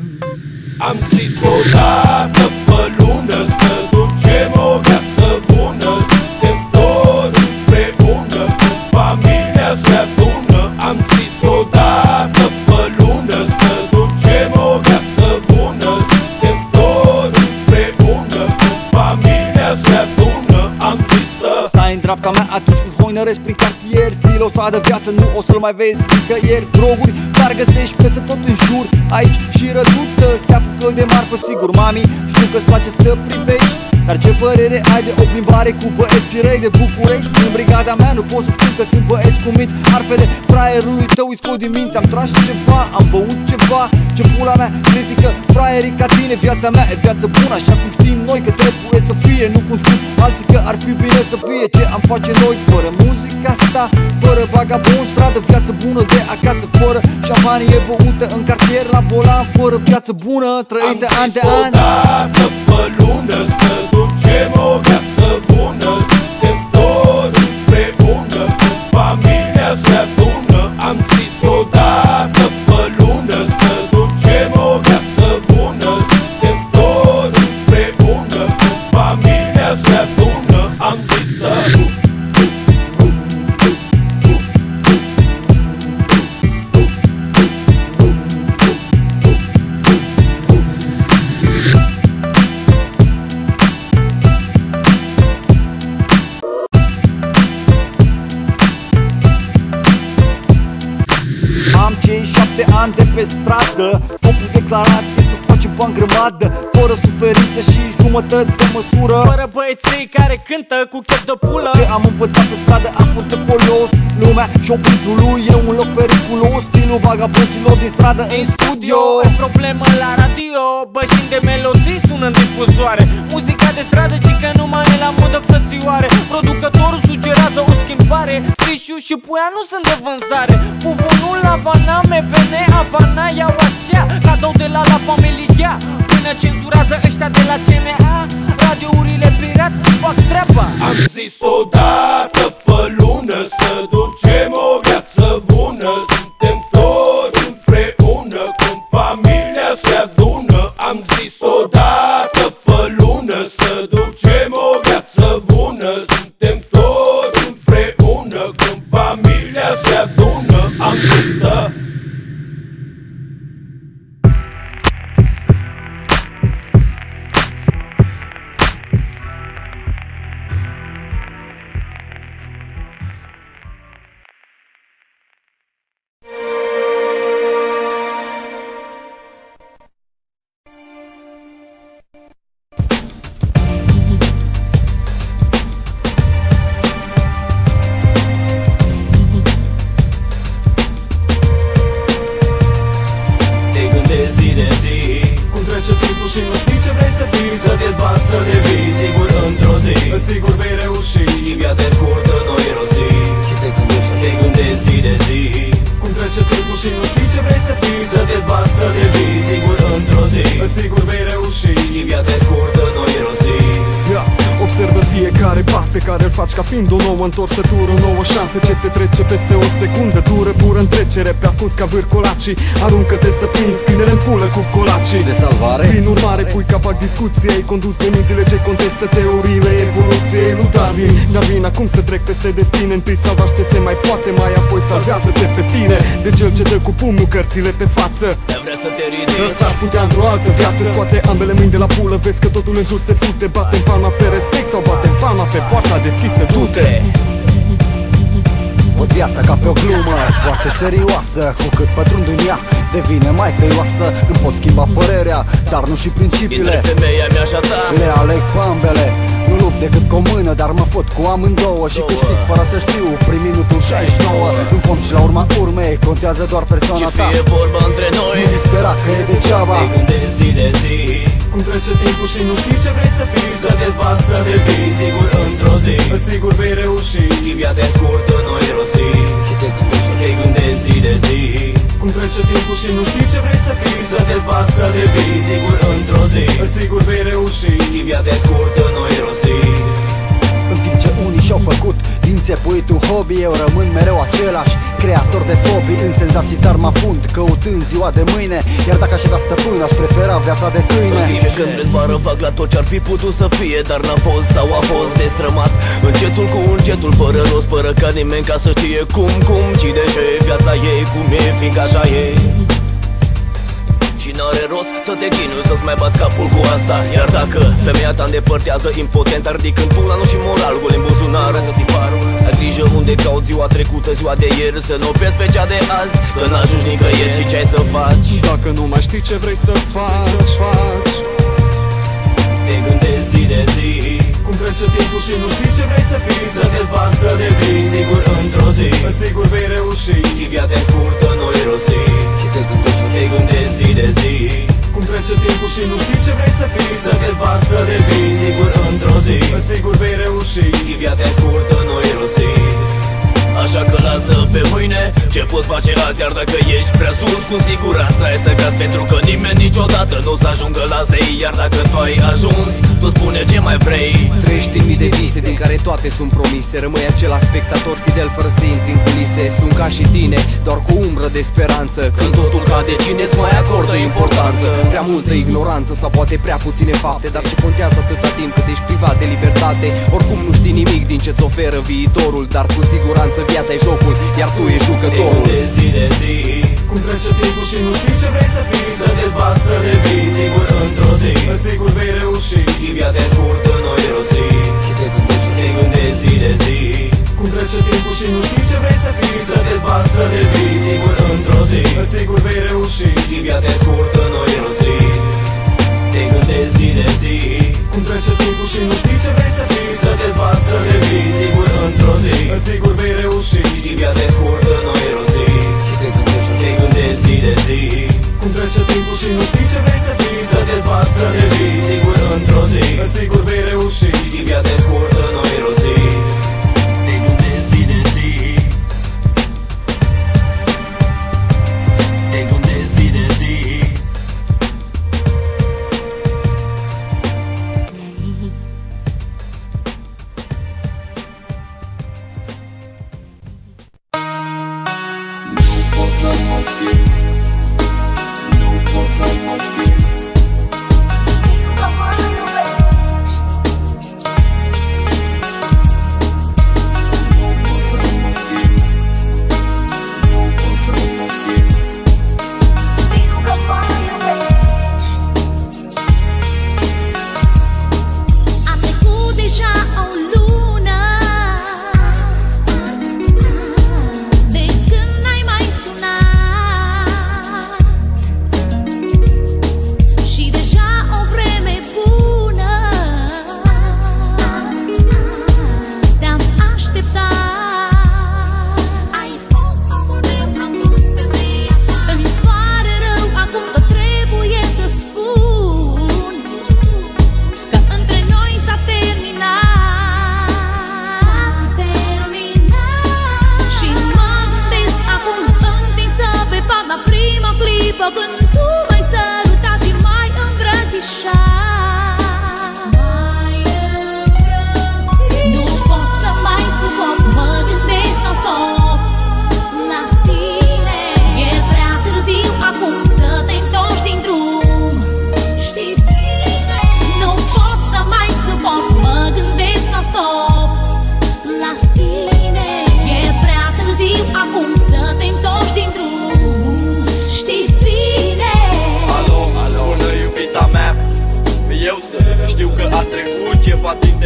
Am zis odată pe lună să ducem o viață bună. Suntem toți împreună, cu familia se adună. Am zis odată pe lună să ducem o viață bună. Suntem toți împreună, cu familia se adună. Am zis să... Stai în dreapta mea atunci când hoinăresc prin cartier. Stilul ăsta de viață nu o să-l mai vezi nicăieri. Droguri, dar găsești peste tot în jur. Aici și răduță se apucă de marfă, sigur. Mami, știu că-ți place să privești, dar ce părere ai de o plimbare cu băieții răi de București? În brigada mea nu pot să spun că țin băieți cu minți. Arfele fraierului tău îi scot din minți. Am tras ceva, am băut ceva. Ce pula mea critică fraierii ca tine. Viața mea e viață bună, așa cum știm noi că trebuie să fie. Nu cum spun alții că ar fi bine să fie. Ce am face noi fără muzica asta, fără vagabond stradă, viață bună de acasă, fără șampanie băută în cartier la volan, fără viață bună trăită an de an. Odată pe lună să ducem o viață bună. Suntem toți împreună, cu familia se adună. Am zis odată pe lună să ducem o viață bună. Suntem toți împreună, cu familia se adună. Am zis să... Am cei șapte ani de pe stradă, scopul declarat e să facem bani grămadă, fără suferință și jumătăți de măsură, fără băieții care cântă cu chef de pulă. Ce am învățat pe stradă a fost de folos. Lumea showbiz-ul lui e un loc periculos. Stilul vagabonților din stradă în studio. E problemă la radio, bășini de melodii sună în difuzoare. Muzica de stradă cică nu mai e la modă, frățioare. Producătorul sugerează o schimbare. Fișu și puia nu sunt de vânzare. Puvonul la Havana, M V N, Havana, iau așa cadou de la La Familia. Până cenzurează ăștia de la C N A, radiourile pirat își fac treaba. Am zis odată pe lună să ducem o viață bună. Suntem toți împreună, cum familia se adună. Am zis odată pe lună să ducem o viață bună. Suntem toți împreună, cum familia se adună. Am zis să... Sigur vei reuși. Știi, viața e scurtă, nu e rosi. Și te gândești, te gândești zi de zi. Cum trece timpul și nu știi ce vrei să fii. Să te zbați, să devii, sigur într-o zi. Sigur vei reuși. Știi, viața e scurtă, nu e rosi. Observă fiecare pas pe pe care îl faci ca fiind o nouă întorsătură, o nouă șansă ce te trece peste o secundă. Dură, pură întrecere, pe ascuns ca vârcolacii. Aruncă-te să prinzi spinele în pulă cu colacii de salvare. Prin urmare pui capac discuției, condus de mințile ce contestă teoriile evoluției lui Darwin. Darwin acum se trec peste destine, întâi salvași ce se mai poate, mai apoi salvează-te pe tine de cel ce dă cu pumnul cărțile pe față. Vrea să te ridici, s-ar putea într-o altă viață. Scoate ambele mâini de la pulă, vezi că totul în jur se fute. Bate-n palma pe respect sau bate-n palma pe poarta deschisă, du-te. Văd viața ca pe o glumă foarte serioasă, cu cât pătrund în ea devine mai creioasă. Îmi pot schimba părerea, dar nu și principiile. Dintre femeia mea și a ta le aleg pe ambele. Nu lupt decât cu o mână, dar mă fot cu amândouă. Și câștig fără să știu, prin minutul șaizeci și nouă. În fond și la urma urmei, contează doar persoana ta. Și fie vorba între noi, nu dispera că e degeaba. Te gândezi zi de zi, cum trece timpul și nu știi ce vrei să fii. Să te zbați, să devii, sigur într-o zi, sigur vei reuși. Știi viața e scurtă, noi rosi, și te gândești, te gândezi zi de zi. Cum trece timpul și nu știi ce vrei să fii. Să te zbați, să devii, sigur într-o zi, sigur vei reuși. Știi viața e scurtă, noi rosi. În timp ce unii și-au făcut din țepuit un hobby, eu rămân mereu același, creator de fobii, în senzații dar mă afund, căutând ziua de mâine. Iar dacă aș avea stăpân, aș prefera viața de câine. În timp ce când răzbară fac la tot ce-ar fi putut să fie, dar n-a fost sau a fost destrămat, încetul cu încetul, fără rost, fără ca nimeni ca să știe cum, cum, ci de ce viața ei, cum e, fiindcă așa e. Și n-are rost să te chinui, să-ți mai bați capul cu asta. Iar dacă femeia ta îndepărtează impotent, ridicând pula, nu și moral, gol în buzunar, tiparul. Ai grijă unde cauți ziua trecută, ziua de ieri, să nu pierzi pe cea de azi, că n-ajungi nicăieri și ce-ai să faci. Dacă nu mai știi ce vrei să faci, faci. Te gândezi zi de zi, cum trece timpul și nu știi ce vrei să fii. Să te zbați, să devii, sigur într-o zi, sigur vei reuși. Știi viața e scurtă, noi rosi, și te gândești, te gândezi zi de zi. Cum trece timpul și nu știi ce vrei să fii. Să te zbați, să devii, sigur într-o zi, sigur vei reuși. Știi viața e scurtă, noi rosi. Așa că lasă pe mâine ce poți face azi. Iar dacă ești prea sus, cu siguranță ai să cazi, pentru că nimeni niciodată nu o să ajungă la zei. Iar dacă tu ai ajuns, tu spune ce mai vrei. Trăiești în mii de vise din care toate sunt promise. Rămâi acela spectator fidel fără să intri în culise. Sunt ca și tine, doar cu umbră de speranță. Când totul cade, cine-ți mai acordă importanță? Prea multă ignoranță sau poate prea puține fapte, dar ce contează atâta timp cât ești privat de libertate? Oricum nu știi nimic din ce-ți oferă viitorul, dar cu siguranță viața e jocul, iar tu ești jucătorul. Te gândezi zi de zi, cum trece timpul și nu știi ce vrei să fii. Să te zbați, să devii, sigur într-o zi, sigur vei reuși. Știi viața e scurtă, noi rosi, și te gândești, te gândezi zi de zi. Cum trece timpul și nu știi ce vrei să fii. Să te zbați, să devii, sigur într-o zi, sigur vei reuși. Știi viața e scurtă, noi rosi, te gândezi zi de zi. Cum trece timpul și nu știi ce vrei să fii. Să te zbați, să devii, sigur într-o zi, sigur vei reuși. Știi viața e scurtă, noi rosi, și te gândești, te gândezi zi de zi. Cum trece timpul și nu știi ce vrei să fii. Să te zbați, să devii, sigur într-o zi, sigur vei reuși. Știi viața e scurtă, noi rosi, te gândezi zi de zi. Te gândezi zi de zi.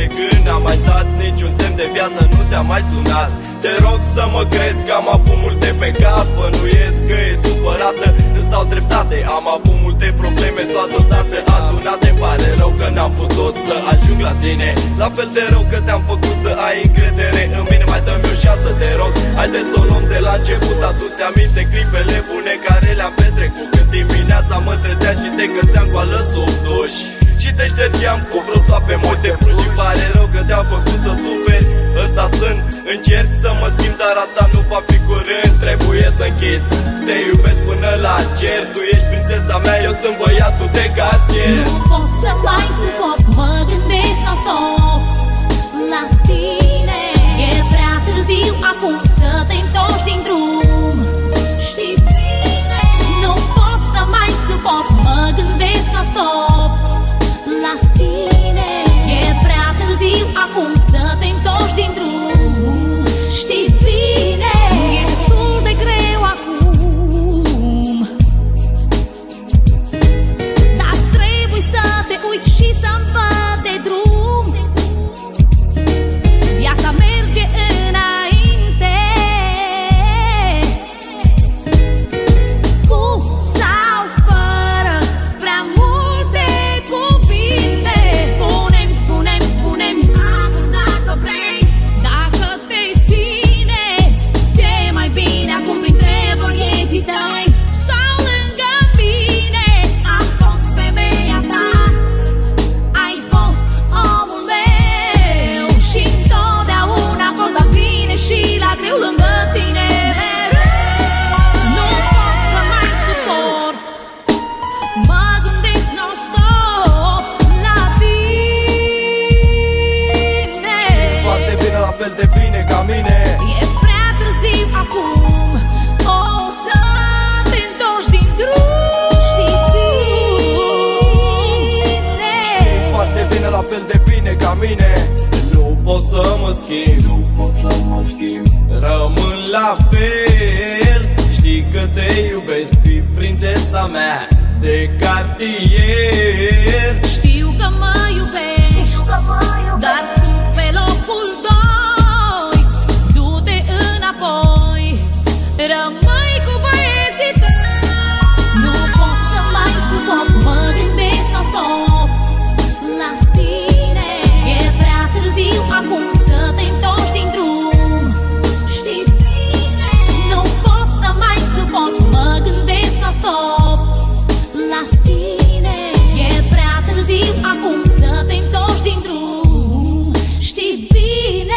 de când am mai stat, niciun semn de viață nu te-a mai sunat. Te rog să mă crezi că am avut multe pe cap, bănuiesc că e supărată, îți dau dreptate. Am avut multe probleme toată adunate. Pare rău că n-am putut să ajung la tine, la fel de rău că te-am făcut să ai încredere în mine. Mai dă-mi o șansă, te rog, haideți să o luăm de la început. Adu-ți aminte clipele bune care le-am petrecut, când dimineața mă trezeam și te găseam goală sub duș și te ștergeam cu brosoape multe fruși. Și pare rău că te-am făcut să suferi, ăsta sunt, încerc să mă schimb, dar asta nu va fi curând. Trebuie să închid, te iubesc până la cer. Tu ești prințesa mea, eu sunt băiatul de cartier. Nu pot să mai suport, mă gândesc non-stop la tine. E prea târziu acum să te întorci din drum, știi bine. Nu pot să mai suport, mă gândesc non-stop la tine. E prea târziu acum să te întorci din drum, știi bine. E destul de greu acum, dar trebuie să te uiți și să-mi văd de drum. Viața merge înainte, cu sau fără prea multe cuvinte. Spune-mi, spune-mi, spune-mi acum dacă vrei, dacă te ține, ți-e mai bine acum printre băieții tăi sau lângă mine. Am fost femeia ta, ai fost omul meu și întotdeauna am fost la bine și la greu lângă tine mereu. Nu pot să mai suport, mă gândesc non-stop la tine. Foarte bine, la fel de bine ca mine. E prea târziu acum, o să te întorci din drum, știi bine. Știi foarte bine, la fel de bine ca mine. Nu pot să mă schimb, nu pot să mă schimb. Rămân la fel, știi că te iubesc, fii prințesa mea de cartier. Știu că mă iubești, dar sunt pe locul doi. Du-te înapoi, rămâi cu băieții tăi. Nu pot să mai suport, mă gândesc non-stop la tine. E prea târziu acum să te întorci din drum, știi bine. Nu pot să mai suport, mă gândesc non-stop la tine. E prea târziu acum să te întorci din drum, știi bine.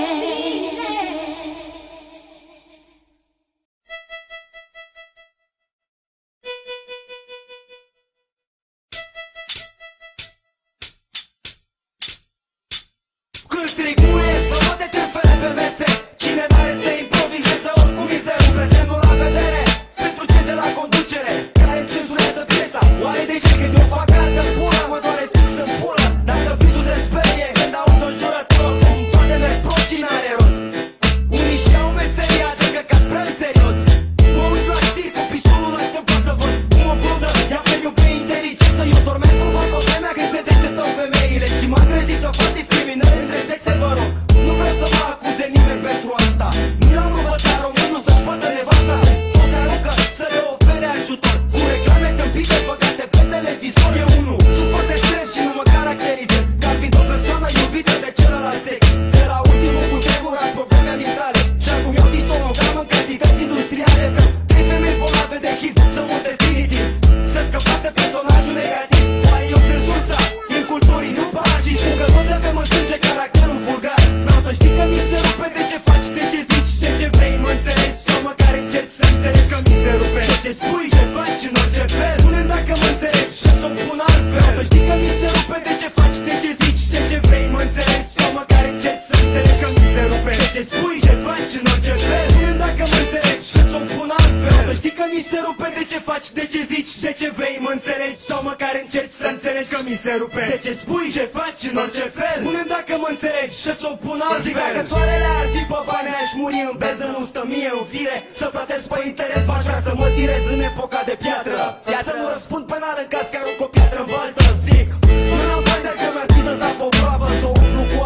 Când stric muie, vă de târfele pe mese. Cine n-are să improvizeze, oricum mi se rupe semnul la vedere. Pentru cei de la conducere, care îmi cenzurează piesa. Oare de ce când eu fac cardă pula, mă doare fix în pulă. Dacă vidul se sperie, când aud o jurător, cum toate merg prost și n-are rost. Unii și-au meseria de căcat prea în serios. Mă uit la știri cu pistolul la templat să văd cum o blondă ia premiu pe inteligentă. Eu dormeam cu fac o vremea când se deșteptăm femeile și m-am trezit să fac discriminări între sexe, vă rog. Nu vreau să mă acuze nimeni pentru asta. Nu am învățat românul să-și bată nevasta. O să aruncă să le ofere ajutor cu reclame tâmpite băgate pe televizor. Eu unul sunt foarte stres și nu mă caracterizez ca fiind o persoană iubită de celălalt sex. De la ultimul cu tremur am probleme mentale și acum iau distonogramă în cantități industriale. Vreau trei femei bolave de H I V să mor definitiv, să scăpați de personajul negativ. Oare eu sunt sursa inculturii, nu bahar și spun că tot avem în sânge caracterul vulgar. Vreau să știi că mi se rupe de ce faci, de ce zici, de ce vrei, mă înțelegi? Sau măcar încerci să înțelegi că mi se rupe de ce spui, ce faci în orice fel. Spune-mi dacă mă înțelegi și să-o pun altfel. Vreau să știi că mi se rupe de ce faci, de ce zici, de ce vrei, mă înțelegi? Sau măcar încerci să înțelegi că mi se rupe de ce spui, ce faci în orice fel. Spune-mi dacă mă înțelegi și să-o pun altfel. Vreau să știi că mi se rupe de ce faci, de ce zici, de ce vrei, mă înțelegi? Sau măcar încerci să înțelegi că mi se rupe de ce spui, ce faci în orice fel. Spune-mi dacă mă înțelegi și să-o pun altfel. Zic dacă soarele ar fi pe bani, aș muri în bezdă, nu stă mie în fire. Să plătesc pe interes, v-aș vrea să mă tirez în epoca de piatră. Ia să nu răspund penal în caz că arunc o piatră în baltă. Zic, până în bani, dacă mi-ar fi să sap o groapă, să o umplu cu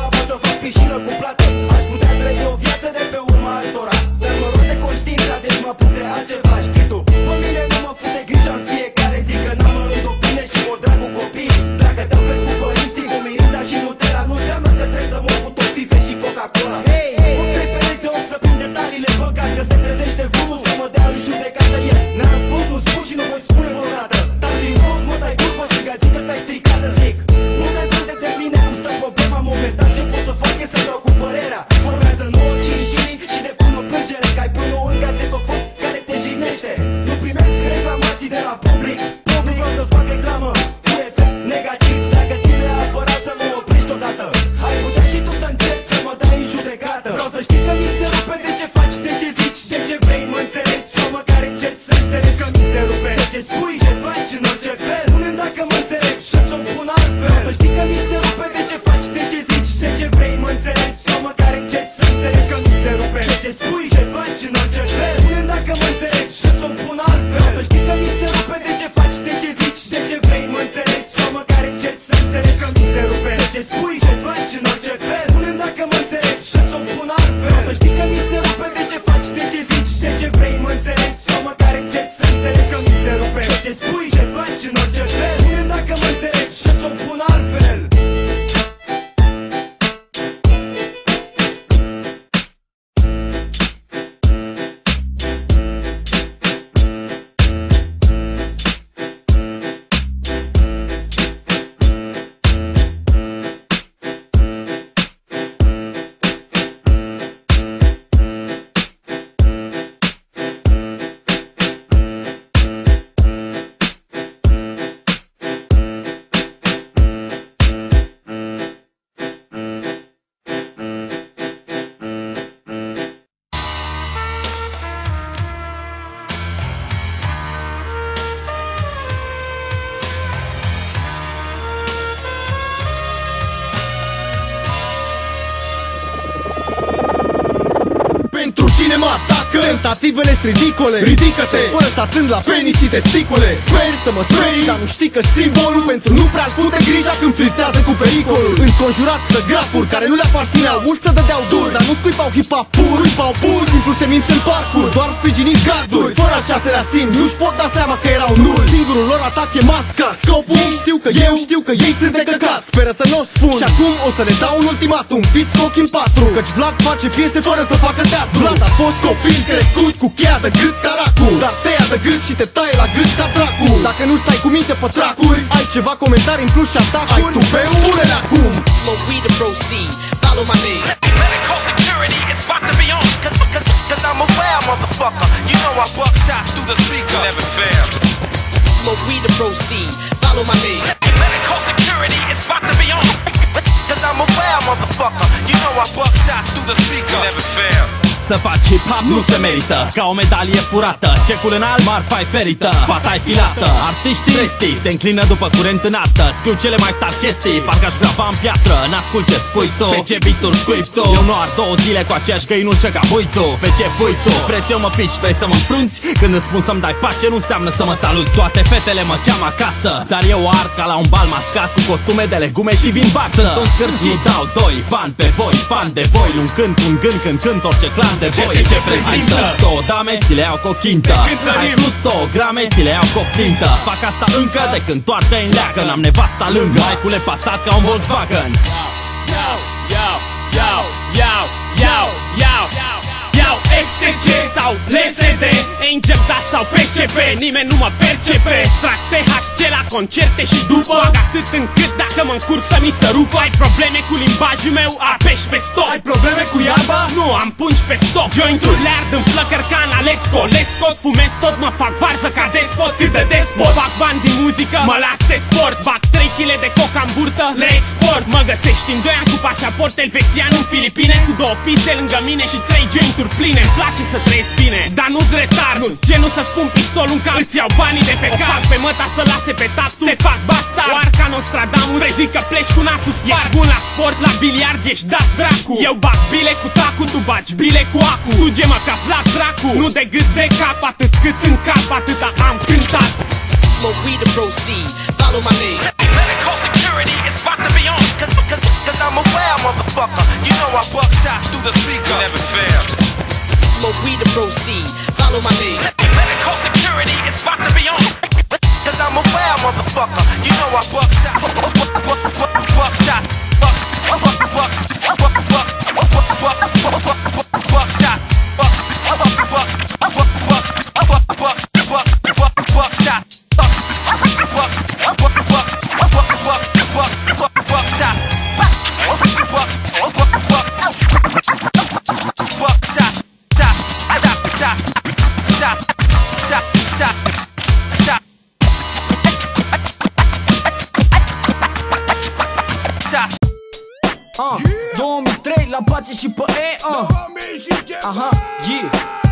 Tentativele sunt ridicole. Ridică-te, fără să atând la penis și testicule. Sper să mă sperii, dar nu știi că simbolul pentru nu prea-l fute grija când flirtează cu pericolul. Înconjurați de grafuri care nu le aparțineau, mulți să dădeau dur, dar nu scuipau hip-hop pur. Scuipau pur, simplu semințe în parcuri, doar sprijinind garduri. Fără al șaselea simț, nu-și pot da seama că erau nul. Singurul lor atac e masca, scopul ei știu că eu știu că ei sunt de căcat. Speră să nu o spun și acum o să le dau un ultimatum. Fiți cu ochii în patru, căci Vlad face piese fără să facă teatru. Vlad a fost copil crescut cu cheia de gât ca racu, dar te ia de gât și te taie la gât ca dracu. Dacă nu stai cu minte pe tracuri, ai ceva comentarii în plus și atacuri, ai tupeu, pune-le acum. Smoke weed to proceed, follow my lead. Let it call security, it's about to be on. Cause, cause, cause I'm aware, motherfucker. You know I buck shots through the speaker. Never fail. Smoke weed to proceed, follow my lead. Let it call security, it's about to be on. Cause I'm aware, motherfucker. You know I buck shots through the speaker. Never fail. Să faci hip-hop nu se merită, ca o medalie furată. Cecul în alb, marfa-i ferită, fata-i filată. Artiștii restii se înclină după curent în artă. Scriu cele mai tari chestii, parcă-aș grava în piatră. N-ascult ce spui tu, pe ce beat-uri script tu. Eu nu ar două zile cu aceeași găinușă ca bui tu. Pe ce pui tu, preț eu mă pici, vrei să mă înfrunți? Când îți spun să-mi dai pace, nu înseamnă să mă salut. Toate fetele mă cheamă acasă, dar eu o arc ca la un bal mascat, cu costume de legume și vin varsă. Sunt un scârcit, dau doi bani pe voi, fan de voi. Un cânt, un gând, când cânt orice clan de voi. Ce ai plus două dame, ți le iau cu o chintă. Ai plus două grame, ți le iau cu o clintă. Fac asta încă de când toarcă în leagă. N-am nevasta lângă, ai cu le pasat ca un Volkswagen. Yo, yo, yo, yo, yo, yo, yo, X T C sau L S D, Angel Dust sau P C P, nimeni nu mă percepe. Trag T H C la concerte și după fac atât încât dacă mă încur să mi se rupă. Ai probleme cu limbajul meu, apeși pe stop. Ai probleme cu iarba? Nu, am pungi pe stoc. Jointuri le ard în flăcări ca în Alesco. Le scot, fumez tot, mă fac varză ca despot. Cât de despot, fac bani din muzică, mă las de sport. Bag trei kilograme de coca în burtă, le export. Mă găsești în doi ani cu pașaport elvețian în Filipine, cu două piste lângă mine și trei jointuri pline. Îmi place să trăiesc bine, dar nu-s retard, nu-s genul să spun pistolul în cap. Îți iau banii de pe cap, fac pe măta să lase pe tatu. Te fac bastard, o arca Nostradamus. Prezic că pleci cu nasul spart. Ești bun la sport, la biliard ești dat dracu. Eu bag bile cu tacu, tu bagi bile cu acu. Suge-mă ca Vlad dracu, nu de gât de cap. Atât cât în cap, atâta am cântat. Smoke weed to proceed, follow my lead. Let it call security, it's about to be on. Cause, cause, cause I'm aware, motherfucker. You know I buck shots through the speaker. Never fail. Smoke weed to proceed, follow my lead. Let it call security, it's about to be on. Cause I'm aware, motherfucker. You know I buck shots, buck shots, buck, buck, buck, buck, buck, buck, buck, buck, buck shots, buck, buck, buck, buck, buck, buck, buck, buck, buck shots, buck, buck, buck, buck, buck, buck, buck, buck shots, buck, buck, buck, buck, buck shots. Shot, shot, shot, shot, shot, shot. Uh, două mii trei la pace și pe E, uh. Aha, yeah.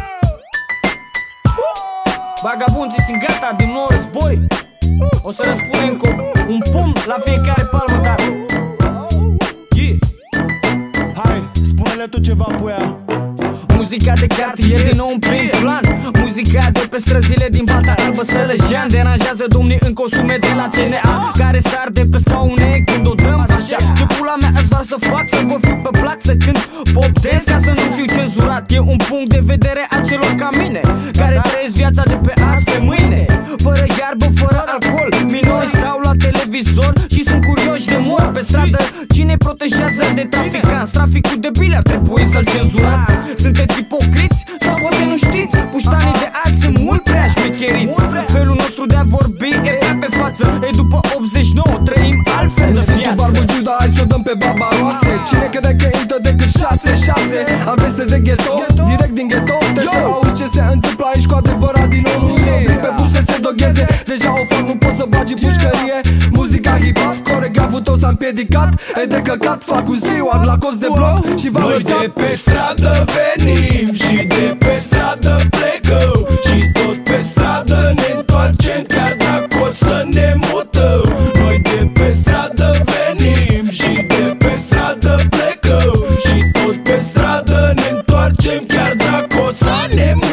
Vagabunții sunt gata din nou război. O să răspunem cu un pumn la fiecare palmă, dar yeah. Hai, spune-le tu ceva, puia. Muzica de cartier din nou în prim plan. Muzica de pe străzile din Bata Albă Sălăjean deranjează domnii în costume de la C N A, care sar de pe scaune când o dăm așa. Ce pula mea îți vreau să fac, să vă fiu pe plac, să cânt pop dance ca să nu fiu cenzurat. E un punct de vedere a celor ca mine, care trăiesc viața de pe azi pe mâine. Fără iarbă, fără alcool, minori stau la televizor și sunt curioși de mor pe stradă. Cine protejează de traficanți? Traficul de bile ar trebui să-l cenzurați. Sunteți ipocriți? Sau poate nu știți? Puștanii de azi sunt mult prea șmecheriți. Felul nostru de a vorbi e prea pe față. E după optzeci și nouă, trăim altfel de viață. Barbugiu, dar hai să dăm pe babaroase. Cine crede că intră decât șase șase? Am veste de ghetto, direct din ghetto. Te să auzi ce se întâmplă aici cu adevărat din nou. Nu vin pe buse se dogheze. Deja o fac, nu pot să bagi pușcărie. Muzica hip-hop, coregraful tău s-a împiedicat. E de căcat, fac un ziua la cost de bloc și v-am Noi lăsat. de pe stradă venim și de pe stradă plecăm, și tot pe stradă ne întoarcem, chiar dacă o să ne mutăm. Noi de pe stradă venim și de pe stradă plecăm, și tot pe stradă ne întoarcem, chiar dacă o să ne mutăm.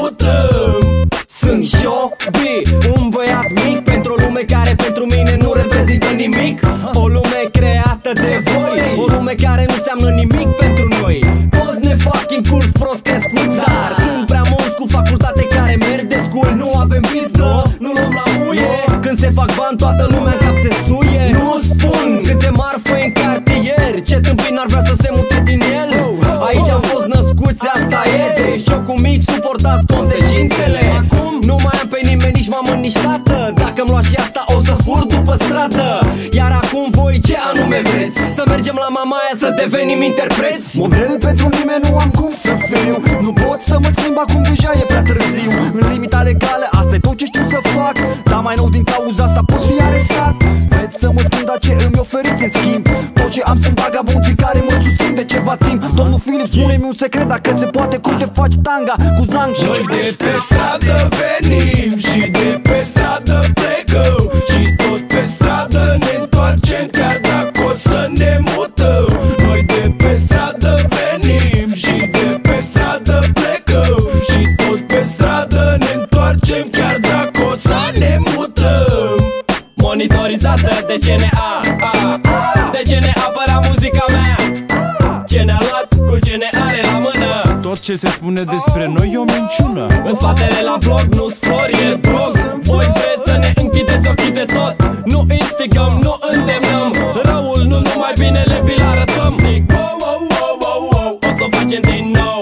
lume care pentru mine nu reprezintă nimic. O lume creată de voi, o lume care nu înseamnă nimic pentru noi. Toți ne fucking culți, prost crescuți, dar sunt prea mulți cu facultate care merg de scul. Nu avem pistă, nu luăm la muie. Când se fac bani, toată lumea în cap se suie. Nu spun câte marfă în cartier, ce tâmpin ar vrea să se mute din el. Aici am fost născuți, asta e. Deci eu cu mic suportați consecințele. Acum nu mai am pe nimeni, nici mamă, nici tată. Dacă-mi lua și asta o să fur după stradă. Iar acum voi ce anume vreți? Să mergem la Mamaia să devenim interpreți? Model pentru nimeni nu am cum să fiu. Nu pot să mă schimb acum, deja e prea târziu. În limita legală, asta e tot ce știu să fac. Dar mai nou din cauza asta pot fi arestat. Vreți să mă schimb, dar ce îmi oferiți în schimb? Tot ce am sunt vagabonții care mă susțin de ceva timp. Domnul Filip, spune-mi un secret, dacă se poate, cum te faci tanga cu zang. Noi de pe stradă venim și de pe stradă plecăm. Și tot pe stradă ne întoarcem, chiar dacă o să ne mutăm. Noi de pe stradă venim și de pe stradă plecăm. Și tot pe stradă ne întoarcem, chiar dacă o să ne mutăm. Monitorizată de C N A, a, de ce ne apăra muzica mea? Ce ne-a luat cu ce ne are la mână? Tot ce se spune despre noi e o minciună. În spatele la blog nu-s flori, e brog. Voi vreți să ne închideți ochii de tot? Nu instigăm, nu îndemnăm răul, nu numai binele vi-l arătăm. Zic wow, wow, wow, wow, wow, o să o facem din nou.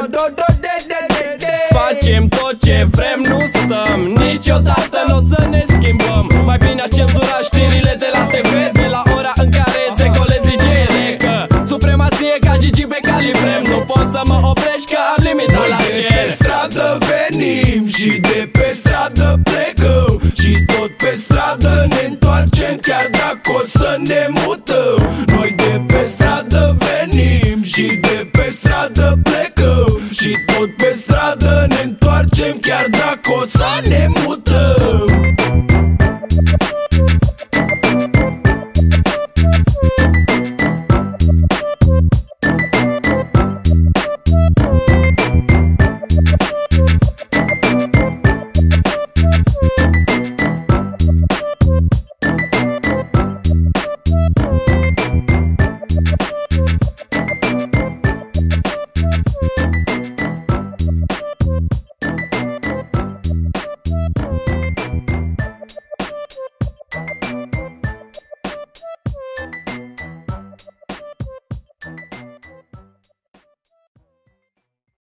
Facem tot ce vrem, nu stăm niciodată, n-o să ne schimbăm. Mai bine aș cenzura știrile de la T V, de la ora în care se golesc D J-ele. Că supremație ca Gigi Becali vrem. Nu pot să mă oprești că am limita la ce. De pe stradă venim și de pe stradă plecăm. Și tot pe stradă ne întoarcem, chiar dacă o să ne mutăm. Noi de pe stradă venim și de pe stradă plecăm. Și tot pe stradă ne întoarcem, chiar dacă o să ne mutăm.